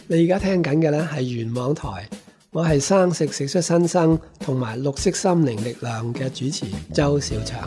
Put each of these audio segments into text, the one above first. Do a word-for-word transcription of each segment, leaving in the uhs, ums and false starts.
你而家聽緊嘅呢係元網台，我係生食食出新生同埋綠色心靈力量嘅主持周小祥。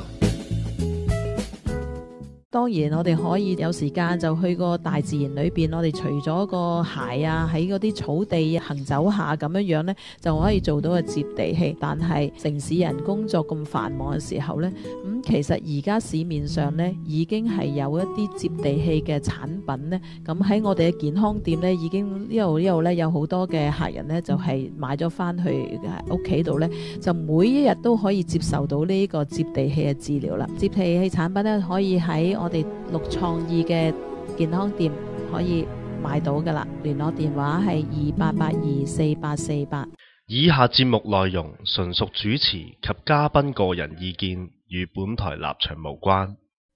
當然我哋可以有時間就去個大自然裏邊，我哋除咗個鞋啊喺嗰啲草地行走下咁樣樣呢，就可以做到個接地氣。但係城市人工作咁繁忙嘅時候呢，咁、嗯、其實而家市面上呢已經係有一啲接地氣嘅產品呢。咁喺我哋嘅健康店呢，已經呢度呢度呢有好多嘅客人呢，就係、是、買咗翻去屋企度呢，就每一日都可以接受到呢個接地氣嘅治療啦。接地氣產品呢，可以喺我哋綠創意嘅健康店可以買到噶啦，聯絡電話係二八八二四八四八。 以下節目內容純屬主持及嘉賓個人意見，與本台立場無關。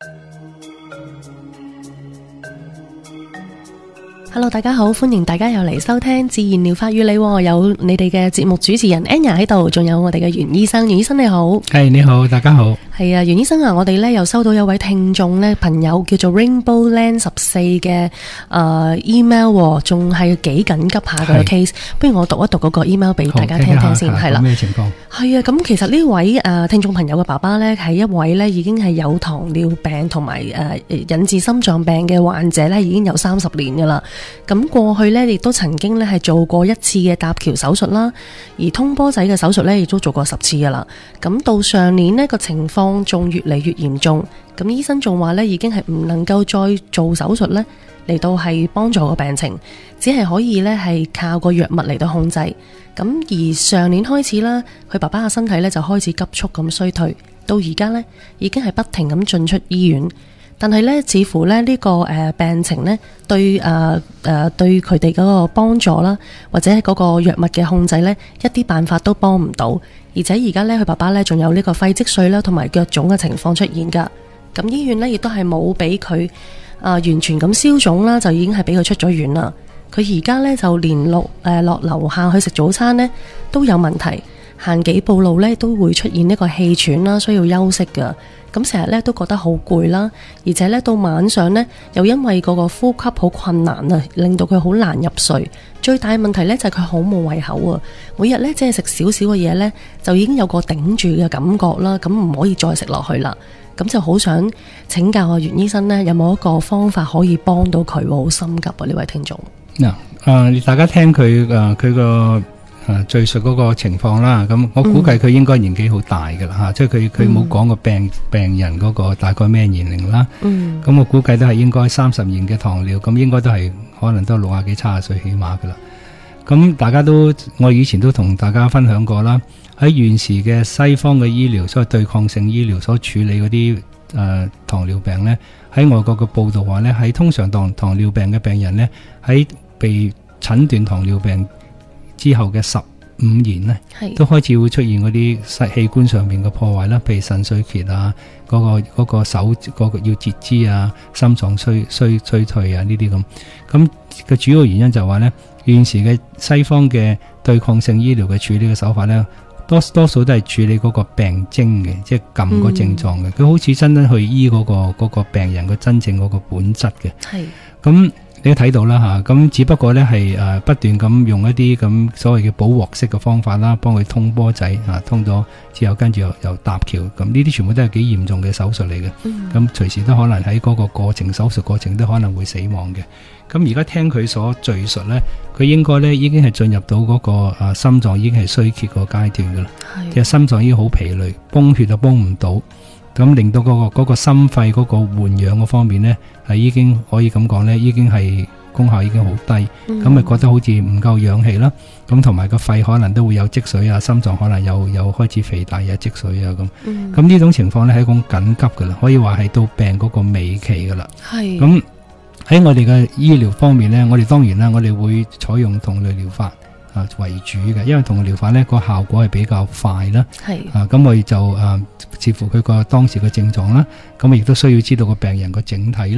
Hello， 大家好，歡迎大家又嚟收聽自然療法與你，有你哋嘅節目主持人 Anya 喺度，仲有我哋嘅袁醫生，袁醫生你好。 係、hey, 你好，大家好。 係啊，袁醫生啊，我哋咧又收到有位聽眾咧朋友叫做 Rainbow Land 十四嘅誒 email， 仲係幾緊急下嘅 case， 不如我讀一讀嗰個 email 俾大家聽聽先，係啦。咩情況？係啊，咁其實呢位誒、呃、聽眾朋友嘅爸爸咧係一位咧已經係有糖尿病同埋誒引致心臟病嘅患者咧，已經有三十年噶啦。咁過去咧亦都曾經咧係做過一次嘅搭橋手術啦，而通波仔嘅手術咧亦都做過十次噶啦。咁到上年呢個情況仲越嚟越嚴重，咁醫生仲話咧已經係唔能夠再做手術咧嚟到係幫助個病情，只係可以咧係靠個藥物嚟到控制。咁而上年開始啦，佢爸爸嘅身體咧就開始急速咁衰退，到而家咧已經係不停咁進出醫院。但係咧，似乎咧呢個誒病情咧對誒誒對佢哋嗰個幫助啦，或者係嗰個藥物嘅控制咧，一啲辦法都幫唔到。而且而家咧，佢爸爸咧仲有呢個肺積水啦，同埋腳腫嘅情況出現噶。咁醫院咧亦都係冇俾佢啊完全咁消腫啦，就已經係俾佢出咗院啦。佢而家咧就連落誒落樓下去食早餐咧都有問題，行幾步路咧都會出現呢個氣喘啦，需要休息噶。咁成日咧都覺得好攰啦，而且咧到晚上咧又因為嗰個呼吸好困難啊，令到佢好難入睡。最大問題咧就係佢好冇胃口啊，每日咧即係食少少嘅嘢咧就已經有個頂住嘅感覺啦，咁唔可以再食落去啦。咁就好想請教阿袁醫生咧，有冇一個方法可以幫到佢？好心急啊，呢位聽眾。嗱， 誒，大家聽佢誒佢個。誒，敘述嗰個情況啦，咁我估計佢應該年紀好大噶啦吓，即係佢佢冇講個病病人嗰個大概咩年齡啦。嗯，咁我估計都係應該三十年嘅糖尿，咁應該都係可能都六廿幾、七十歲起碼噶啦。咁大家都我以前都同大家分享過啦，喺現時嘅西方嘅醫療，所謂對抗性醫療所處理嗰啲誒糖尿病咧，喺外國嘅報道話咧，喺通常糖糖尿病嘅病人咧，喺被診斷糖尿病之後嘅十五年呢，都開始會出現嗰啲細器官上面嘅破壞啦，譬如腎衰竭啊，嗰、嗰個、嗰個手嗰、嗰個要截肢啊，心臟衰衰衰退啊呢啲咁。咁嘅主要原因就係話呢，現時嘅西方嘅對抗性醫療嘅處理嘅手法呢，多多數都係處理嗰個病徵嘅，即係撳個症狀嘅。佢、嗯、好似真真去醫嗰、嗰個嗰、嗰個病人嘅真正嗰個本質嘅。係咁。你都睇到啦吓，咁只不過咧係誒不斷咁用一啲咁所謂嘅補鑊式嘅方法啦，幫佢通波仔啊，通咗之後跟住又又搭橋，咁呢啲全部都係幾嚴重嘅手術嚟嘅。咁、嗯、隨時都可能喺嗰個過程手術過程都可能會死亡嘅。咁而家聽佢所敘述咧，佢應該咧已經係進入到嗰個誒心臟已經係衰竭個階段噶啦，即係心臟已經好疲累，泵血就泵唔到。咁令到嗰、那個嗰、那個心肺嗰個換氧嗰方面呢，係已經可以咁講呢，已經係功效已經好低，咁咪、嗯、覺得好似唔夠氧氣啦。咁同埋個肺可能都會有積水啊，心臟可能有有開始肥大有積水啊咁。咁呢、嗯、種情況呢，係一種緊急噶啦，可以話係到病嗰個尾期噶啦。係咁喺我哋嘅醫療方面呢，我哋當然啦，我哋會採用同類療法啊為主嘅，因為同類療法呢個效果係比較快啦。係啊，咁我哋就啊視乎佢個當時嘅症狀啦，咁亦都需要知道個病人個整體啦。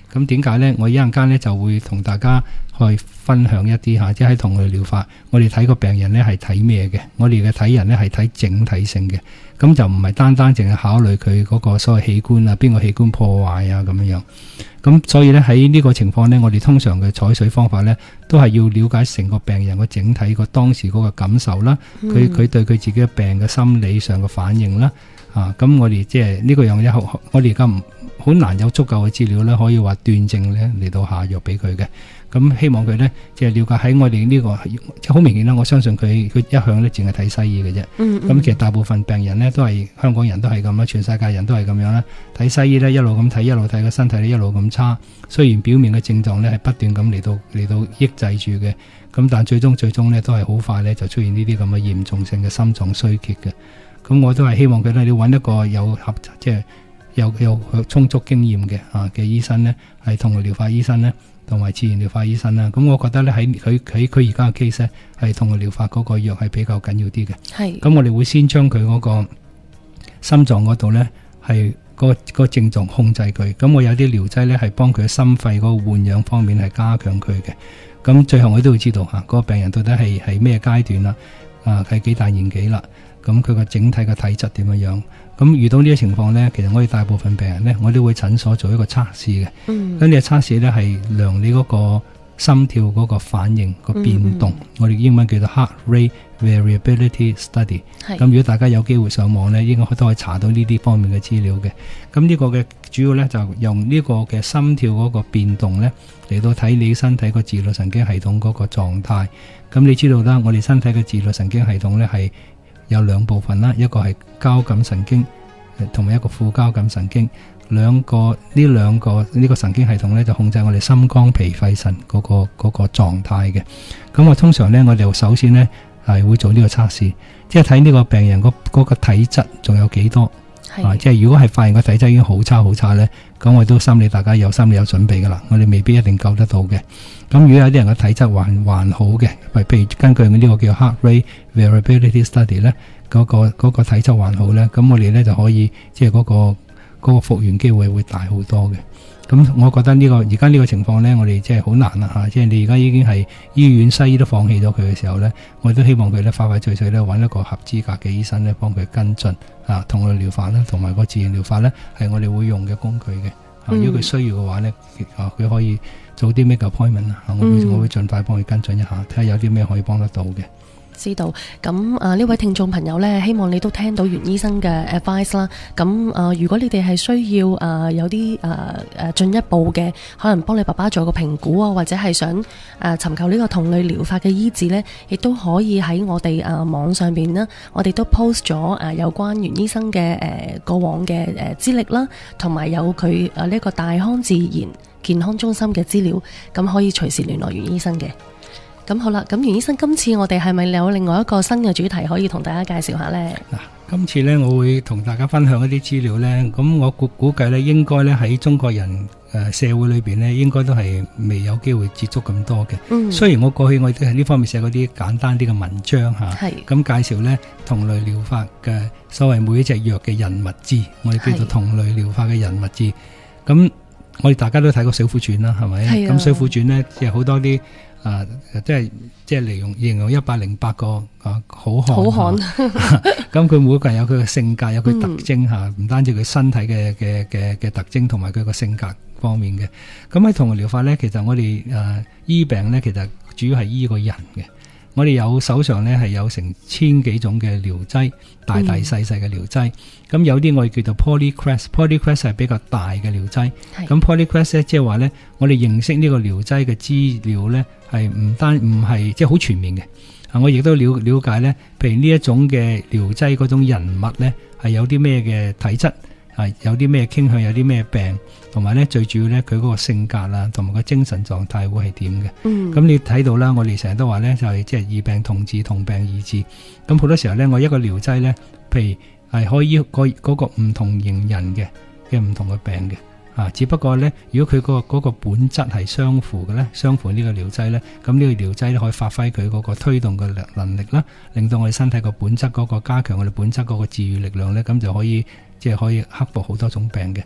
咁點解呢？我一陣間呢就會同大家去分享一啲嚇，即係喺同類療法，我哋睇個病人呢係睇咩嘅？我哋嘅睇人呢係睇整體性嘅，咁就唔係單單淨係考慮佢嗰個所謂器官啊，邊個器官破壞啊咁樣樣。咁所以呢，喺呢個情況呢，我哋通常嘅採取方法呢，都係要了解成個病人個整體個當時嗰個感受啦，佢佢、嗯、對佢自己嘅病嘅心理上嘅反應啦。啊，咁我哋即係呢個樣嘢，我哋而家唔好難有足夠嘅資料咧，可以話斷症咧嚟到下藥俾佢嘅。咁希望佢咧即係了解喺我哋呢、這個即係好明顯啦。我相信佢佢一向咧淨係睇西醫嘅啫。咁、嗯嗯、其實大部分病人咧都係香港人都係咁啦，全世界人都係咁樣啦。睇西醫咧一路咁睇，一路睇個身體咧一路咁差。雖然表面嘅症狀咧係不斷咁嚟到嚟到抑制住嘅，咁但最終最終咧都係好快咧就出現呢啲咁嘅嚴重性嘅心臟衰竭嘅。咁我都係希望佢咧，你揾一個有合即係有有充足經驗嘅啊嘅醫生咧，係同類療法醫生咧，同埋自然療法醫生啦。咁我覺得咧喺佢喺佢而家嘅 case 咧，係同類療法嗰個藥係比較緊要啲嘅。係。咁我哋會先將佢嗰個心臟嗰度咧係個個症狀控制佢。咁我有啲療劑咧係幫佢心肺嗰個換氧方面係加強佢嘅。咁最後我都會知道嚇嗰個病人到底係係咩階段啦，啊係幾大年紀啦。咁佢個整體嘅體質點樣樣？咁遇到呢啲情況呢，其實我哋大部分病人呢，我都會診所做一個測試嘅。嗯。咁呢個測試呢，係量你嗰個心跳嗰個反應、個變動。嗯嗯，我哋英文叫做 Heart Rate Variability Study。咁如果大家有機會上網呢，應該都可以查到呢啲方面嘅資料嘅。咁呢個嘅主要呢，就用呢個嘅心跳嗰個變動呢，嚟到睇你身體個自律神經系統嗰個狀態。咁你知道啦，我哋身體嘅自律神經系統呢，係有兩部分啦，一個係交感神經，同埋一個副交感神經。兩個呢兩個呢、這個神經系統咧，就控制我哋心肝脾肺腎嗰個嗰、那個狀態嘅。咁我通常咧，我哋首先咧係會做呢個測試，即係睇呢個病人嗰、那個體質仲有幾多。啊，即係如果係發現個體質已經好差好差咧，咁我都心理大家有心理有準備噶啦，我哋未必一定救得到嘅。咁如果有啲人嘅體質還還好嘅，譬如根據呢個叫 Heart Rate Variability Study 咧，嗰、那個嗰、那個體質還好咧，咁我哋咧就可以即係嗰個嗰、那個復原機會會大好多嘅。咁我覺得呢、這個而家呢個情況咧，我哋即係好難啦吓，即係你而家已經係醫院西醫都放棄咗佢嘅時候咧，我都希望佢咧快快脆脆咧揾一個合資格嘅醫生咧幫佢跟進啊，同類療法咧同埋個自然療法咧係我哋會用嘅工具嘅。啊，如果佢需要嘅話咧，啊佢可以早啲 make appointment 啊，我會我會盡快幫佢跟進一下，睇下有啲咩可以幫得到嘅。 知道咁啊，呢位聽眾朋友呢，希望你都聽到袁醫生嘅 advice 啦。咁啊，如果你哋係需要啊有啲啊誒進一步嘅，可能幫你爸爸做個評估啊，或者係想誒尋求呢個同類療法嘅醫治呢，亦都可以喺我哋啊網上邊啦，我哋都 post 咗誒有關袁醫生嘅誒過往嘅誒資歷啦，同埋有佢誒呢個大康自然健康中心嘅資料，咁可以隨時聯絡袁醫生嘅。咁好啦，咁袁醫生，今次我哋係咪有另外一個新嘅主題可以同大家介紹下呢？ 嗱，今次呢，我會同大家分享一啲資料呢。咁我估估計呢，應該呢喺中國人誒、呃、社會裏邊呢，應該都係未有機會接觸咁多嘅。嗯。雖然我過去我都喺呢方面寫過啲簡單啲嘅文章吓，係咁介紹呢同類療法嘅所謂每一隻藥嘅人物誌，我哋叫做同類療法嘅人物誌。咁我哋大家都睇過《水滸傳》啦，係咪？係啊。咁《水滸傳》呢，即係好多啲。啊，即係即係嚟用形容一百零八個啊好漢，好漢。咁佢每個人有佢嘅性格，有佢特徵吓，唔、嗯、單止佢身體嘅嘅嘅嘅特徵，同埋佢個性格方面嘅。咁喺同類療法咧，其實我哋誒、啊、醫病咧，其實主要係醫個人嘅。我哋有手上咧係有成千幾種嘅療劑，大大細細嘅療劑。咁、嗯、有啲我哋叫做 Polycrest，Polycrest 係比較大嘅療劑。咁 Polycrest 咧，即係話咧，我哋認識呢個療劑嘅資料咧，係唔單唔係即係好全面嘅。啊，我亦都了了解咧，譬如呢一種嘅療劑嗰種人物咧，係有啲咩嘅體質。係有啲咩傾向，有啲咩病，同埋咧最主要咧佢嗰個性格啦，同埋個精神狀態會係點嘅。咁、嗯、你睇到啦，我哋成日都話咧就係即係異病同治，同病異治。咁好多時候咧，我一個療劑咧，譬如係可以個嗰個唔同型人嘅嘅唔同嘅病嘅。啊，只不過咧，如果佢個嗰個本質係相符嘅咧，相符呢個療劑咧，咁呢個療劑咧可以發揮佢嗰個推動嘅能力啦，令到我哋身體個本質嗰個加強我哋本質嗰個治癒力量咧，咁就可以即係可以克服好多種病嘅。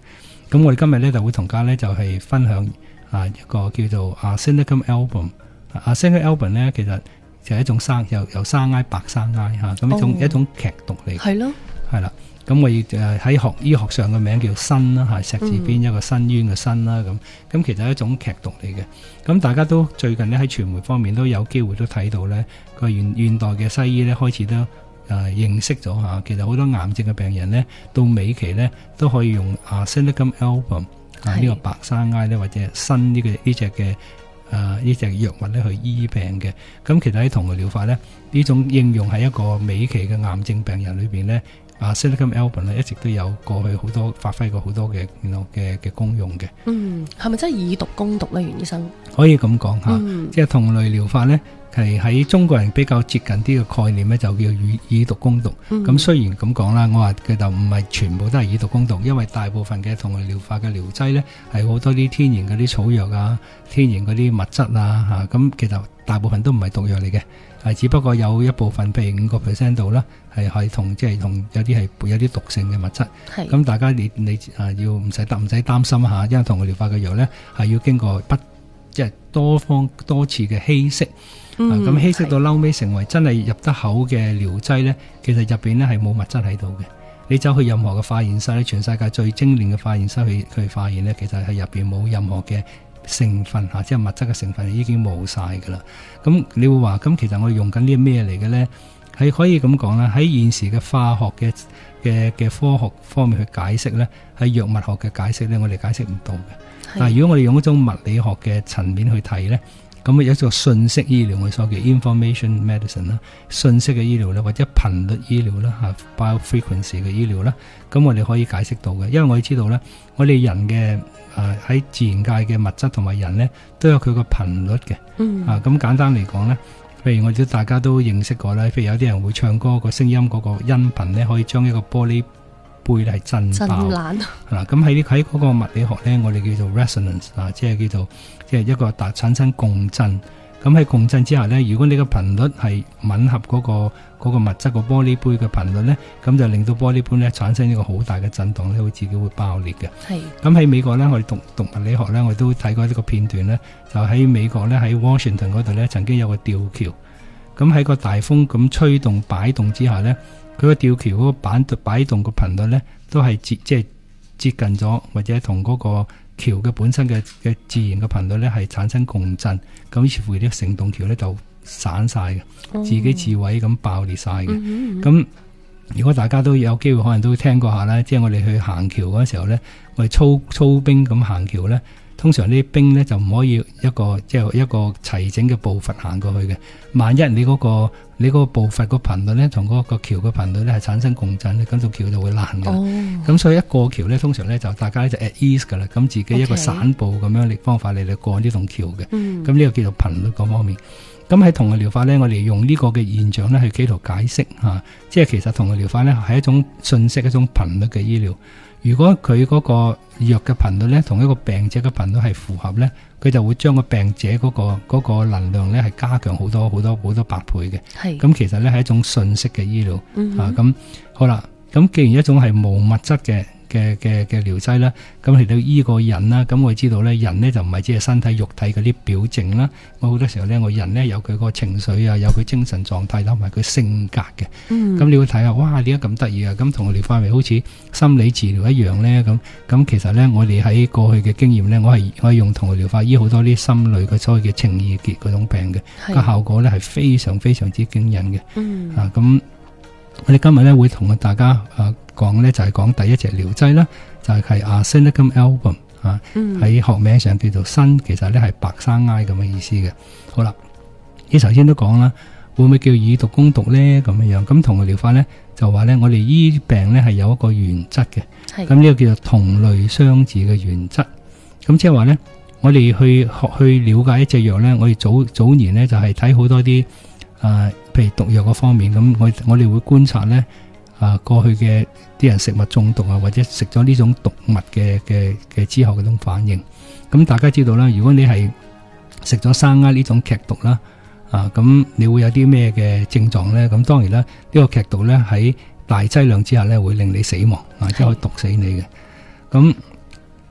咁我哋今日咧就會同大家咧就係分享啊一個叫做 Arsenicum album。Arsenicum album 咧其實就係一種生由由生埃白生埃嚇，咁一種、哦、一種劇毒嚟。係咯，係啦。咁我亦誒喺學醫學上嘅名叫砷啦，係石字邊一個深淵嘅砷啦，咁咁其實係一種劇毒嚟嘅。咁大家都最近咧喺傳媒方面都有機會都睇到咧，個現現代嘅西醫咧開始都誒、呃、認識咗嚇，其實好多癌症嘅病人咧到尾期咧都可以用 Arsenicum album 啊呢個白生埃咧或者砷呢個呢隻嘅誒呢隻藥物咧去醫病嘅。咁其實喺同類療法咧呢種應用喺一個尾期嘅癌症病人裏邊咧。Arsenicum album 咧一直都有過去好多發揮過好多嘅嘅嘅功用嘅。嗯，係咪真係以毒攻毒咧，袁醫生？可以咁講嚇，嗯、即係同類療法咧係喺中國人比較接近啲嘅概念咧，就叫以以毒攻毒。咁、嗯、雖然咁講啦，我話佢就唔係全部都係以毒攻毒，因為大部分嘅同類療法嘅療劑咧係好多啲天然嗰啲草藥啊、天然嗰啲物質啊嚇，咁其實大部分都唔係毒藥嚟嘅。係，只不過有一部分，譬如五個 percent 度啦，係係同即係同有啲係有啲毒性嘅物質。係咁，大家你你啊要唔使擔唔使擔心下，因為同類療法嘅藥咧係要經過不即係多方多次嘅稀釋。嗯，咁、啊、稀釋到嬲尾成為真係入得口嘅療劑咧，其實入邊咧係冇物質喺度嘅。你走去任何嘅化驗室咧，全世界最精煉嘅化驗室去去化驗咧，其實係入邊冇任何嘅成分嚇，即係物質嘅成分已經冇晒㗎啦。咁你會話，咁其實我哋用緊啲咩嚟嘅咧？係可以咁講啦，喺現時嘅化學嘅嘅嘅科學方面去解釋咧，喺藥物學嘅解釋咧，我哋解釋唔到嘅。但係如果我哋用一種物理學嘅層面去睇咧，咁有一個信息醫療，我哋所謂 information medicine 啦，信息嘅醫療咧，或者頻率醫療啦嚇 biofrequency 嘅醫療啦，咁我哋可以解釋到嘅，因為我哋知道咧，我哋人嘅誒喺自然界嘅物質同埋人咧，都有佢個頻率嘅。嗯。啊，咁簡單嚟講咧，譬如我哋大家都認識過啦，譬如有啲人會唱歌個聲音嗰個音頻咧，可以將一個玻璃杯係震爆。震爛。係啦，咁喺喺嗰個物理學咧，我哋叫做 resonance 啊，即係叫做即係一個達產生共振。咁喺共振之下咧，如果你個頻率係吻合嗰個嗰個物質個玻璃杯嘅頻率咧，咁就令到玻璃杯咧產生一個好大嘅震盪咧，會自己會爆裂嘅。係。咁喺美國咧，我哋讀讀物理學咧，我都睇過呢個片段咧，就喺美國咧喺 Washington 嗰度咧，曾經有個吊橋。咁喺個大風咁吹動擺動之下咧，佢個吊橋嗰個板擺動個頻率咧，都係接即係接近咗，或者同嗰個橋嘅本身嘅嘅自然嘅頻率咧係產生共振，咁於是乎啲成棟橋咧就散晒嘅，自己自毀咁爆裂晒嘅。咁、嗯嗯、如果大家都有機會，可能都聽過下啦，即係我哋去行橋嗰時候咧，我哋操操兵咁行橋咧，通常啲兵咧就唔可以一個即係一個齊整嘅步伐行過去嘅。萬一你嗰、嗰個你嗰個步伐個頻率咧同嗰個橋嘅頻率咧係產生共振咧，咁條橋就會爛嘅。咁、哦、所以一過橋咧，通常咧就大家就 at ease 噶啦，咁自己一個散步咁樣嘅方法嚟嚟過呢棟橋嘅。咁呢、嗯、個叫做頻率嗰方面。咁喺同類療法咧，我哋用呢個嘅現象咧去企圖解釋嚇、啊，即係其實同類療法咧係一種信息一種頻率嘅醫療。如果佢嗰個藥嘅頻率咧同一個病者嘅頻率係符合咧，佢就會將個病者嗰、嗰個嗰個能量咧係加強好多好多好多百倍嘅。係。咁其實咧係一種信息嘅醫療。嗯。啊，咁好啦，咁既然一種係無物質嘅嘅嘅嘅療劑啦，咁嚟到醫個人啦，咁我知道咧，人咧就唔係只係身體肉體嗰啲表徵啦，我好多時候咧，我人咧有佢個情緒啊，有佢精神狀態同埋佢性格嘅。嗯。咁你會睇下，哇！點解咁得意啊？咁同類療法咪好似心理治療一樣咧？咁咁其實咧，我哋喺過去嘅經驗咧，我係可以用同類療法醫好多啲心理嘅所謂嘅情意結嗰種病嘅，個效果咧係非常非常之驚人嘅。嗯。啊，咁。我哋今日咧會同大家誒講咧就係、是、講第一隻療劑啦，就係、是、Arsenicum album 啊，喺、嗯、學名上叫做砷，其實咧係白生埃咁嘅意思嘅。好啦，你頭先都講啦，會唔會叫以毒攻毒咧？咁樣樣咁同類療法咧就話咧，我哋醫病咧係有一個原則嘅，咁呢個叫做同類相治嘅原則。咁即係話咧，我哋去學去了解一隻藥咧，我哋早早年咧就係睇好多啲誒。呃譬如毒藥嗰方面，咁我我哋會觀察咧，啊過去嘅啲人食物中毒啊，或者食咗呢種毒物嘅嘅嘅之後嗰種反應。咁大家知道啦，如果你係食咗生鴉呢種劇毒啦，啊咁你會有啲咩嘅症狀咧？咁當然啦，呢、呢個劇毒咧喺大劑量之下咧會令你死亡，啊即係可以毒死你嘅。咁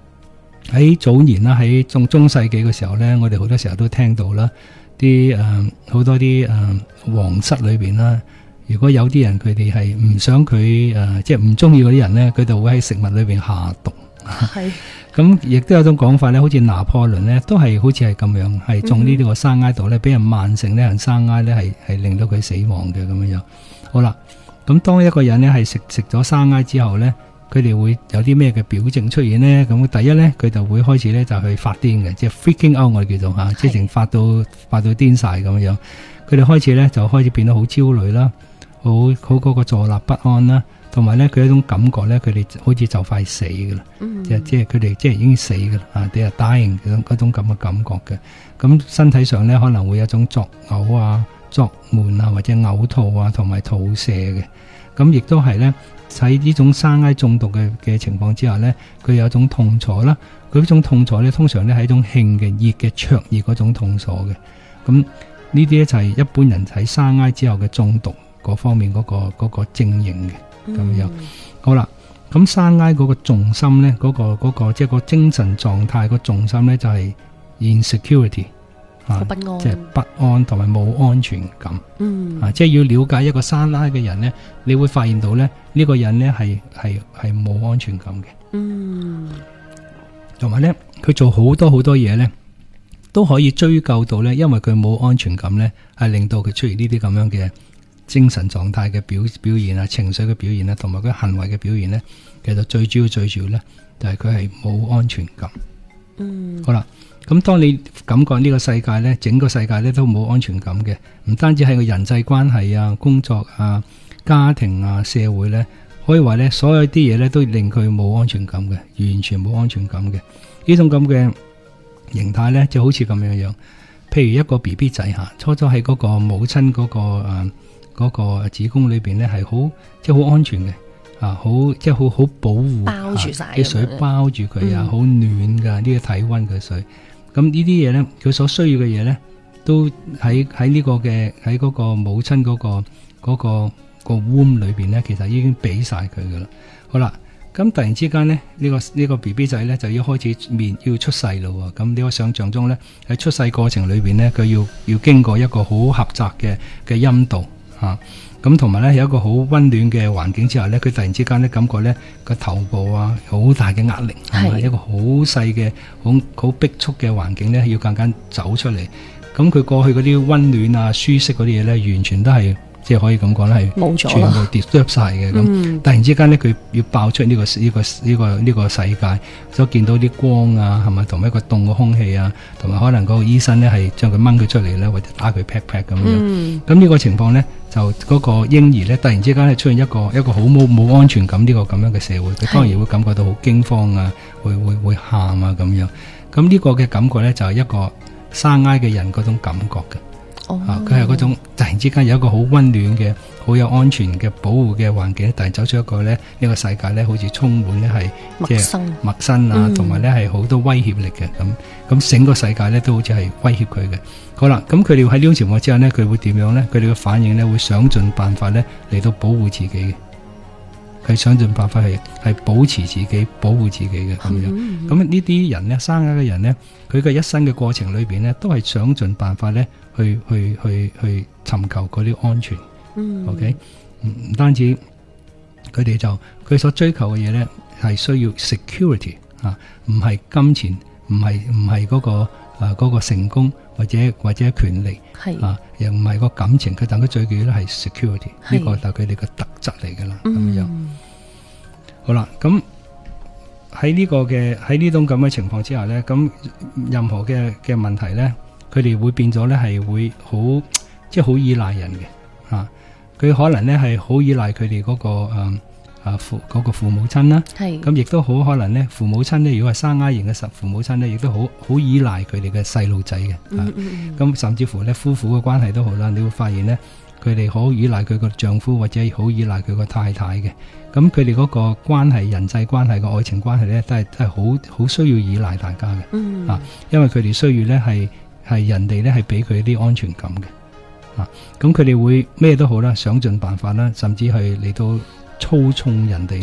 喺早年啦，喺中中世紀嘅時候咧，我哋好多時候都聽到啦，啲誒好多啲誒、呃、皇室裏邊啦，如果有啲人佢哋係唔想佢誒、呃，即係唔中意嗰啲人咧，佢就會喺食物裏邊下毒。 係咁，亦都有種講法咧，好似拿破崙咧，都係好似係咁樣，係種呢啲個生埃度咧，俾人慢性咧，人生埃咧係係令到佢死亡嘅咁樣樣。好啦，咁當一個人咧係食食咗生埃之後咧，佢哋會有啲咩嘅表徵出現呢？咁第一咧，佢就會開始咧就去發癲嘅，即係 freaking out 我哋叫做嚇，即係成發到發到癲晒咁樣。佢哋開始咧就開始變得好焦慮啦，好好嗰個坐立不安啦，同埋咧佢有一種感覺咧，佢哋好似就快死噶啦，即係即係佢哋即係已經死噶啦，啊，they are dying嗰種嗰種咁嘅感覺嘅。咁身體上咧可能會有一種作嘔啊、作悶啊或者嘔吐啊，同埋肚瀉嘅。咁亦都係咧。喺呢種生埃中毒嘅嘅情況之下呢，佢有一種痛楚啦。佢呢種痛楚呢，通常呢係一種興嘅熱嘅灼熱嗰種痛楚嘅。咁呢啲呢就係一般人喺生埃之後嘅中毒嗰方面嗰、嗰個嗰、嗰個症型嘅咁樣。好啦，咁生埃嗰個重心呢，嗰、嗰個、嗰個即係、嗰個精神狀態個重心呢，就係 insecurity。啊、 不安， 即係不安同埋冇安全感。 嗯， 啊，即係要了解一個生埃嘅人呢，你會發現到咧，呢、呢個人呢係係係冇安全感嘅。 嗯， 同埋呢，佢做好多好多嘢呢，都可以追究到呢，因為佢冇安全感呢，係令到佢出現呢啲咁樣嘅精神狀態嘅表表現啊、情緒嘅表現啊，同埋佢行為嘅表現呢，其實最主要最主要呢，就係佢係冇安全感。 嗯， 好啦。咁當你感覺呢個世界呢，整個世界呢都冇安全感嘅，唔單止係個人際關係啊、工作啊、家庭啊、社會呢，可以話呢，所有啲嘢呢都令佢冇安全感嘅，完全冇安全感嘅。呢種咁嘅形態呢，就好似咁樣樣。譬如一個 B B 仔吓，初初喺嗰個母親嗰、嗰個誒嗰、呃嗰個子宮裏邊呢，係好即係好安全嘅。啊，好即係好好保護， 包住晒啲、啊、水包住佢啊，好、嗯、暖噶呢、呢個體溫嘅水。咁呢啲嘢咧，佢所需要嘅嘢咧，都喺喺呢個嘅喺嗰個母親嗰、嗰個嗰、嗰個、嗰個 womb 裏邊咧，其實已經俾晒佢噶啦。好啦，咁突然之間咧，呢、呢個呢、呢個 B B 仔咧就要開始面要出世咯。咁呢個想象中咧，喺出世過程裏邊咧，佢要要經過一個好狹窄嘅嘅陰道啊。咁同埋咧，有一個好溫暖嘅環境之下咧，佢突然之間咧感覺咧個頭部啊好大嘅壓力，係一個好細嘅好好逼促嘅環境咧，要間間走出嚟。咁佢過去嗰啲溫暖啊、舒適嗰啲嘢咧，完全都係即係可以咁講咧，係冇咗， 全部 disturb 晒嘅。咁、嗯、突然之間咧，佢要爆出呢、呢個呢、呢個呢、呢個呢、呢個世界，所見到啲光啊，係咪同埋一個凍嘅空氣啊，同埋可能嗰個醫生咧係將佢掹佢出嚟咧，或者打佢 pat pat 咁樣。咁呢、嗯、個情況咧。就嗰個嬰兒咧，突然之間咧出現一個一個好冇冇安全感呢個咁樣嘅社會，佢當然會感覺到好驚慌啊，會會會喊啊咁樣。咁呢個嘅感覺咧就係一個生埃嘅人嗰種感覺嘅。哦，啊，佢係嗰種突然之間有一個好溫暖嘅、好有安全嘅保護嘅環境，突然走出一個咧呢、呢個世界咧，好似充滿咧係陌生陌生啊，同埋咧係好多威脅力嘅咁。咁整個世界咧都好似係威脅佢嘅。好啦，咁佢哋喺呢種情況之下呢，佢會點樣呢？佢哋嘅反應呢，會想盡辦法呢嚟到保護自己嘅，佢想盡辦法係係保持自己、保護自己嘅咁樣。咁呢啲人呢，生埃嘅人呢，佢嘅一生嘅過程裏邊呢，都係想盡辦法呢去去去去尋求嗰啲安全。嗯、OK，唔唔單止佢哋就佢所追求嘅嘢呢，係需要 security 啊，唔係金錢，唔係唔係嗰個啊嗰個成功。或者或者權利啊，又唔係個感情，佢但佢最緊要咧係 security，呢個就係佢哋嘅特質嚟噶啦，咁、嗯、樣。好啦，咁喺呢個嘅喺呢種咁嘅情況之下咧，咁任何嘅嘅問題咧，佢哋會變咗咧係會好即係好依賴人嘅啊，佢可能咧係好依賴佢哋嗰個誒。嗯啊父嗰、那個父母親啦，咁亦都好可能咧，父母親咧，如果係生埃型嘅實父母親咧，亦都好好依賴佢哋嘅細路仔嘅，咁、嗯嗯啊、甚至乎咧夫婦嘅關係都好啦，你會發現咧，佢哋好依賴佢個丈夫或者好依賴佢個太太嘅，咁佢哋嗰個關係、人際關係、個愛情關係咧，都係都係好好需要依賴大家嘅、嗯，啊，因為佢哋需要咧係係人哋咧係俾佢啲安全感嘅，啊，咁佢哋會咩都好啦，想盡辦法啦，甚至係嚟到操縱人哋咧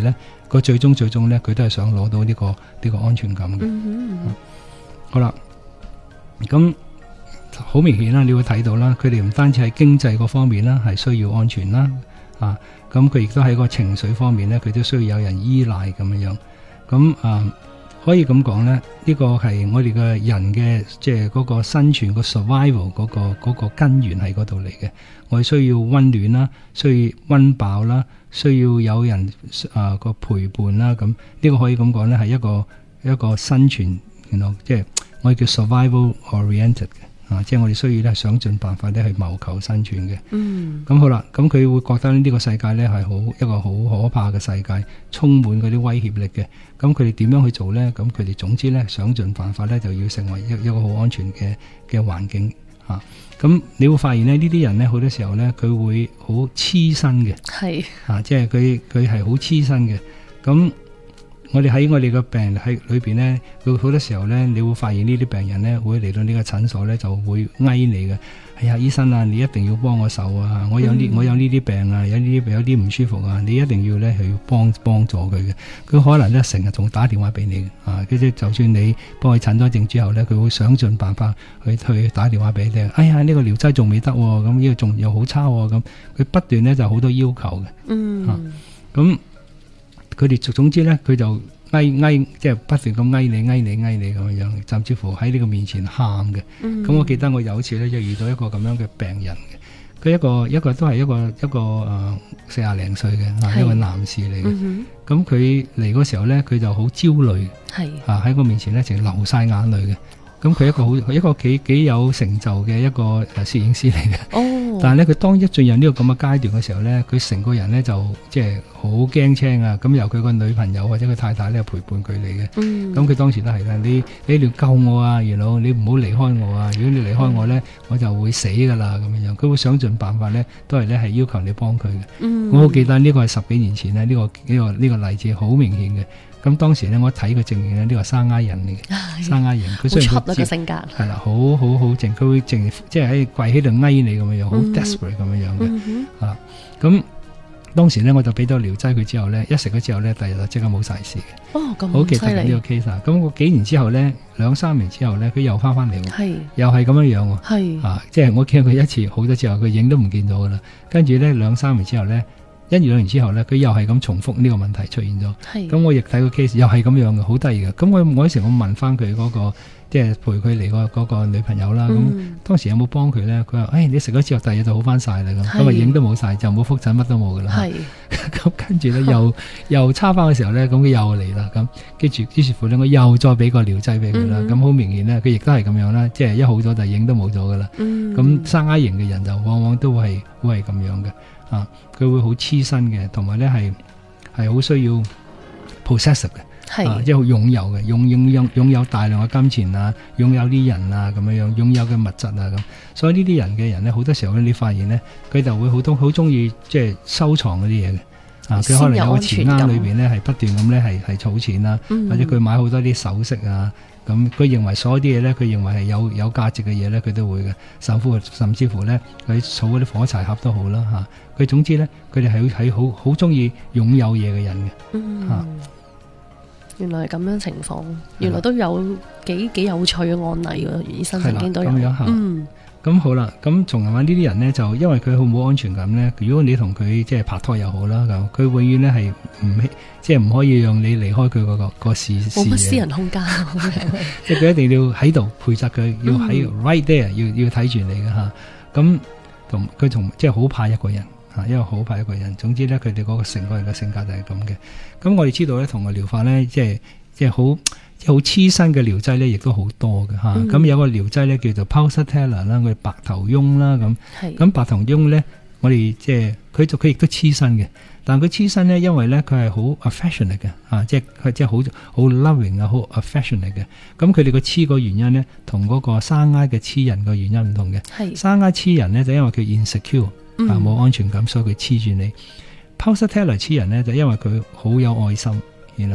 個最終最終咧，佢都係想攞到呢、呢個呢、呢個安全感嘅。 嗯嗯、好啦，咁好明顯啦，你會睇到啦，佢哋唔單止喺經濟嗰方面啦，係需要安全啦，啊，咁佢亦都喺個情緒方面咧，佢都需要有人依賴咁樣樣。咁啊，可以咁講咧，呢、呢個係我哋嘅人嘅即係嗰個生存個 survival 嗰、嗰個嗰、嗰個根源喺嗰度嚟嘅。我哋需要溫暖啦，需要溫飽啦，需要有人啊個陪伴啦。咁呢個可以咁講咧，係一個一個生存，然後即係我哋叫 survival oriented 嘅。啊！即係我哋需要咧，想盡辦法咧去謀求生存嘅。嗯。咁好啦，咁佢會覺得呢個世界咧係好一個好可怕嘅世界，充滿嗰啲威脅力嘅。咁佢哋點樣去做咧？咁佢哋總之咧，想盡辦法咧，就要成為一一個好安全嘅嘅環境。嚇！咁你會發現咧，呢啲人咧好多時候咧，佢會好黐身嘅。係。啊！即係佢佢係好黐身嘅。咁我哋喺我哋嘅病人喺裏邊咧，佢好多時候咧，你會發現呢啲病人咧會嚟到呢個診所咧，就會哀你嘅。哎呀，醫生啊，你一定要幫我手啊！我有呢、嗯、我有呢啲病啊，有呢啲有啲唔舒服啊，你一定要咧係要幫幫助佢嘅。佢可能咧成日仲打電話俾你嘅啊！即係就算你幫佢診咗症之後咧，佢會想盡辦法去去打電話俾你。哎呀，呢、這個療劑仲未得，咁呢個仲又好差咁、啊。佢不斷咧就好多要求嘅。嗯。啊，咁。佢哋總之咧，佢就哀哀，即係不斷咁哀你、哀你、哀你咁樣樣，甚至乎喺呢個面前喊嘅。咁、嗯、我記得我有一次咧，就遇到一個咁樣嘅病人嘅，佢一個一個都係一個一個誒四廿零歲嘅，一個男士嚟嘅。咁佢嚟嗰時候咧，佢就好焦慮，啊喺我面前咧，淨係流晒眼淚嘅。咁佢一個好一個幾幾有成就嘅一個誒攝影師嚟嘅。哦，但係咧，佢當一進入呢個咁嘅階段嘅時候咧，佢成個人咧就即係好驚青啊！咁由佢個女朋友或者佢太太咧陪伴佢嚟嘅。嗯，咁佢當時都係啦，你你一定要救我啊，元老，你唔好離開我啊！如果你離開我咧，我就會死噶啦咁樣樣。佢會想盡辦法咧，都係咧係要求你幫佢嘅。嗯，我好記得呢個係十幾年前咧，呢個呢個呢個例子好明顯嘅。咁當時咧，我睇佢正面咧，呢個生挨人嚟嘅，生挨人，佢雖然佢性格係啦，好好好靜，佢會靜，即係喺跪喺度挨你咁樣樣，好 desperate 咁樣樣嘅，啊，咁當時咧我就俾咗療劑佢之後咧，一食咗之後咧，第二日就即刻冇晒事嘅。哦，咁好記得呢個 case 啊！咁我幾年之後咧，兩三年之後咧，佢又翻翻嚟，係又係咁樣樣喎，係啊，即係我見佢一次好咗之後，佢影都唔見到噶啦，跟住咧兩三年之後咧。一二兩年之後咧，佢又係咁重複呢個問題出現咗。咁我亦睇個 case，又係咁樣嘅，好得意嘅。咁我我嗰時我問翻佢嗰個，即係陪佢嚟個嗰個女朋友啦。咁、嗯、當時有冇幫佢咧？佢話：，誒、哎，你食咗之後，第二日就好翻晒啦。咁咁啊，影都冇晒，就冇覆診，乜都冇噶啦。咁跟住咧，又又差翻嘅時候咧，咁佢又嚟啦。咁跟住於是乎咧，我又再俾個療劑俾佢啦。咁、嗯、好明顯咧，佢亦都係咁樣啦。即係一好咗，就影都冇咗噶啦。咁、嗯、生挨型嘅人就往往都係會係咁樣嘅。啊，佢會好黐身嘅，同埋咧係係好需要 possessive 嘅，係、啊、即係擁有嘅，擁擁擁擁有大量嘅金錢啊，擁有啲人啊咁樣樣，擁有嘅物質啊咁。所以呢啲人嘅人咧，好多時候咧，你發現咧，佢就會好多好中意即係收藏嗰啲嘢嘅。啊，佢可能有個錢罌裏邊咧係不斷咁咧係係儲錢啦，嗯、或者佢買好多啲首飾啊。咁佢認為所有啲嘢咧，佢認為係有有價值嘅嘢咧，佢都會嘅。甚至乎甚至乎咧，佢儲嗰啲火柴盒都好啦嚇。佢、啊、總之咧，佢哋係係好好中意擁有嘢嘅人嘅。嗯，啊、 原來係咁樣情況，原來都有幾幾有趣嘅案例喎。醫生曾經都有。咁樣嗯。 咁好啦，咁仲有呢啲人咧，就因為佢好冇安全感咧。如果你同佢即係拍拖又好啦，咁佢永遠咧係唔即係唔可以讓你離開佢嗰、嗰個、嗰個視視野。冇乜私人空間，即係佢一定要喺度陪責佢，要喺 right there，要要睇住你嘅吓。咁同佢同即係好怕一個人吓，因為好怕一個人。總之咧，佢哋嗰個成個人嘅性格就係咁嘅。咁我哋知道咧，同個療法咧，即係即係好。即係好黐身嘅療劑咧，亦都好多嘅嚇。咁、嗯、有個療劑咧叫做 Pulsatilla 啦，我哋白頭翁啦咁。咁白頭翁咧，我哋即係佢就佢亦都黐身嘅。但佢黐身咧，因為咧佢係好 affectionate 嘅嚇，即係佢即係好好 loving 啊，好 affectionate 嘅。咁佢哋個黐個原因咧，同嗰個生挨嘅黐人個原因唔同嘅。生挨黐人咧就因為佢 insecure 啊、嗯，冇安全感，所以佢黐住你。Pulsatilla 黐人咧就因為佢好有愛心，然後。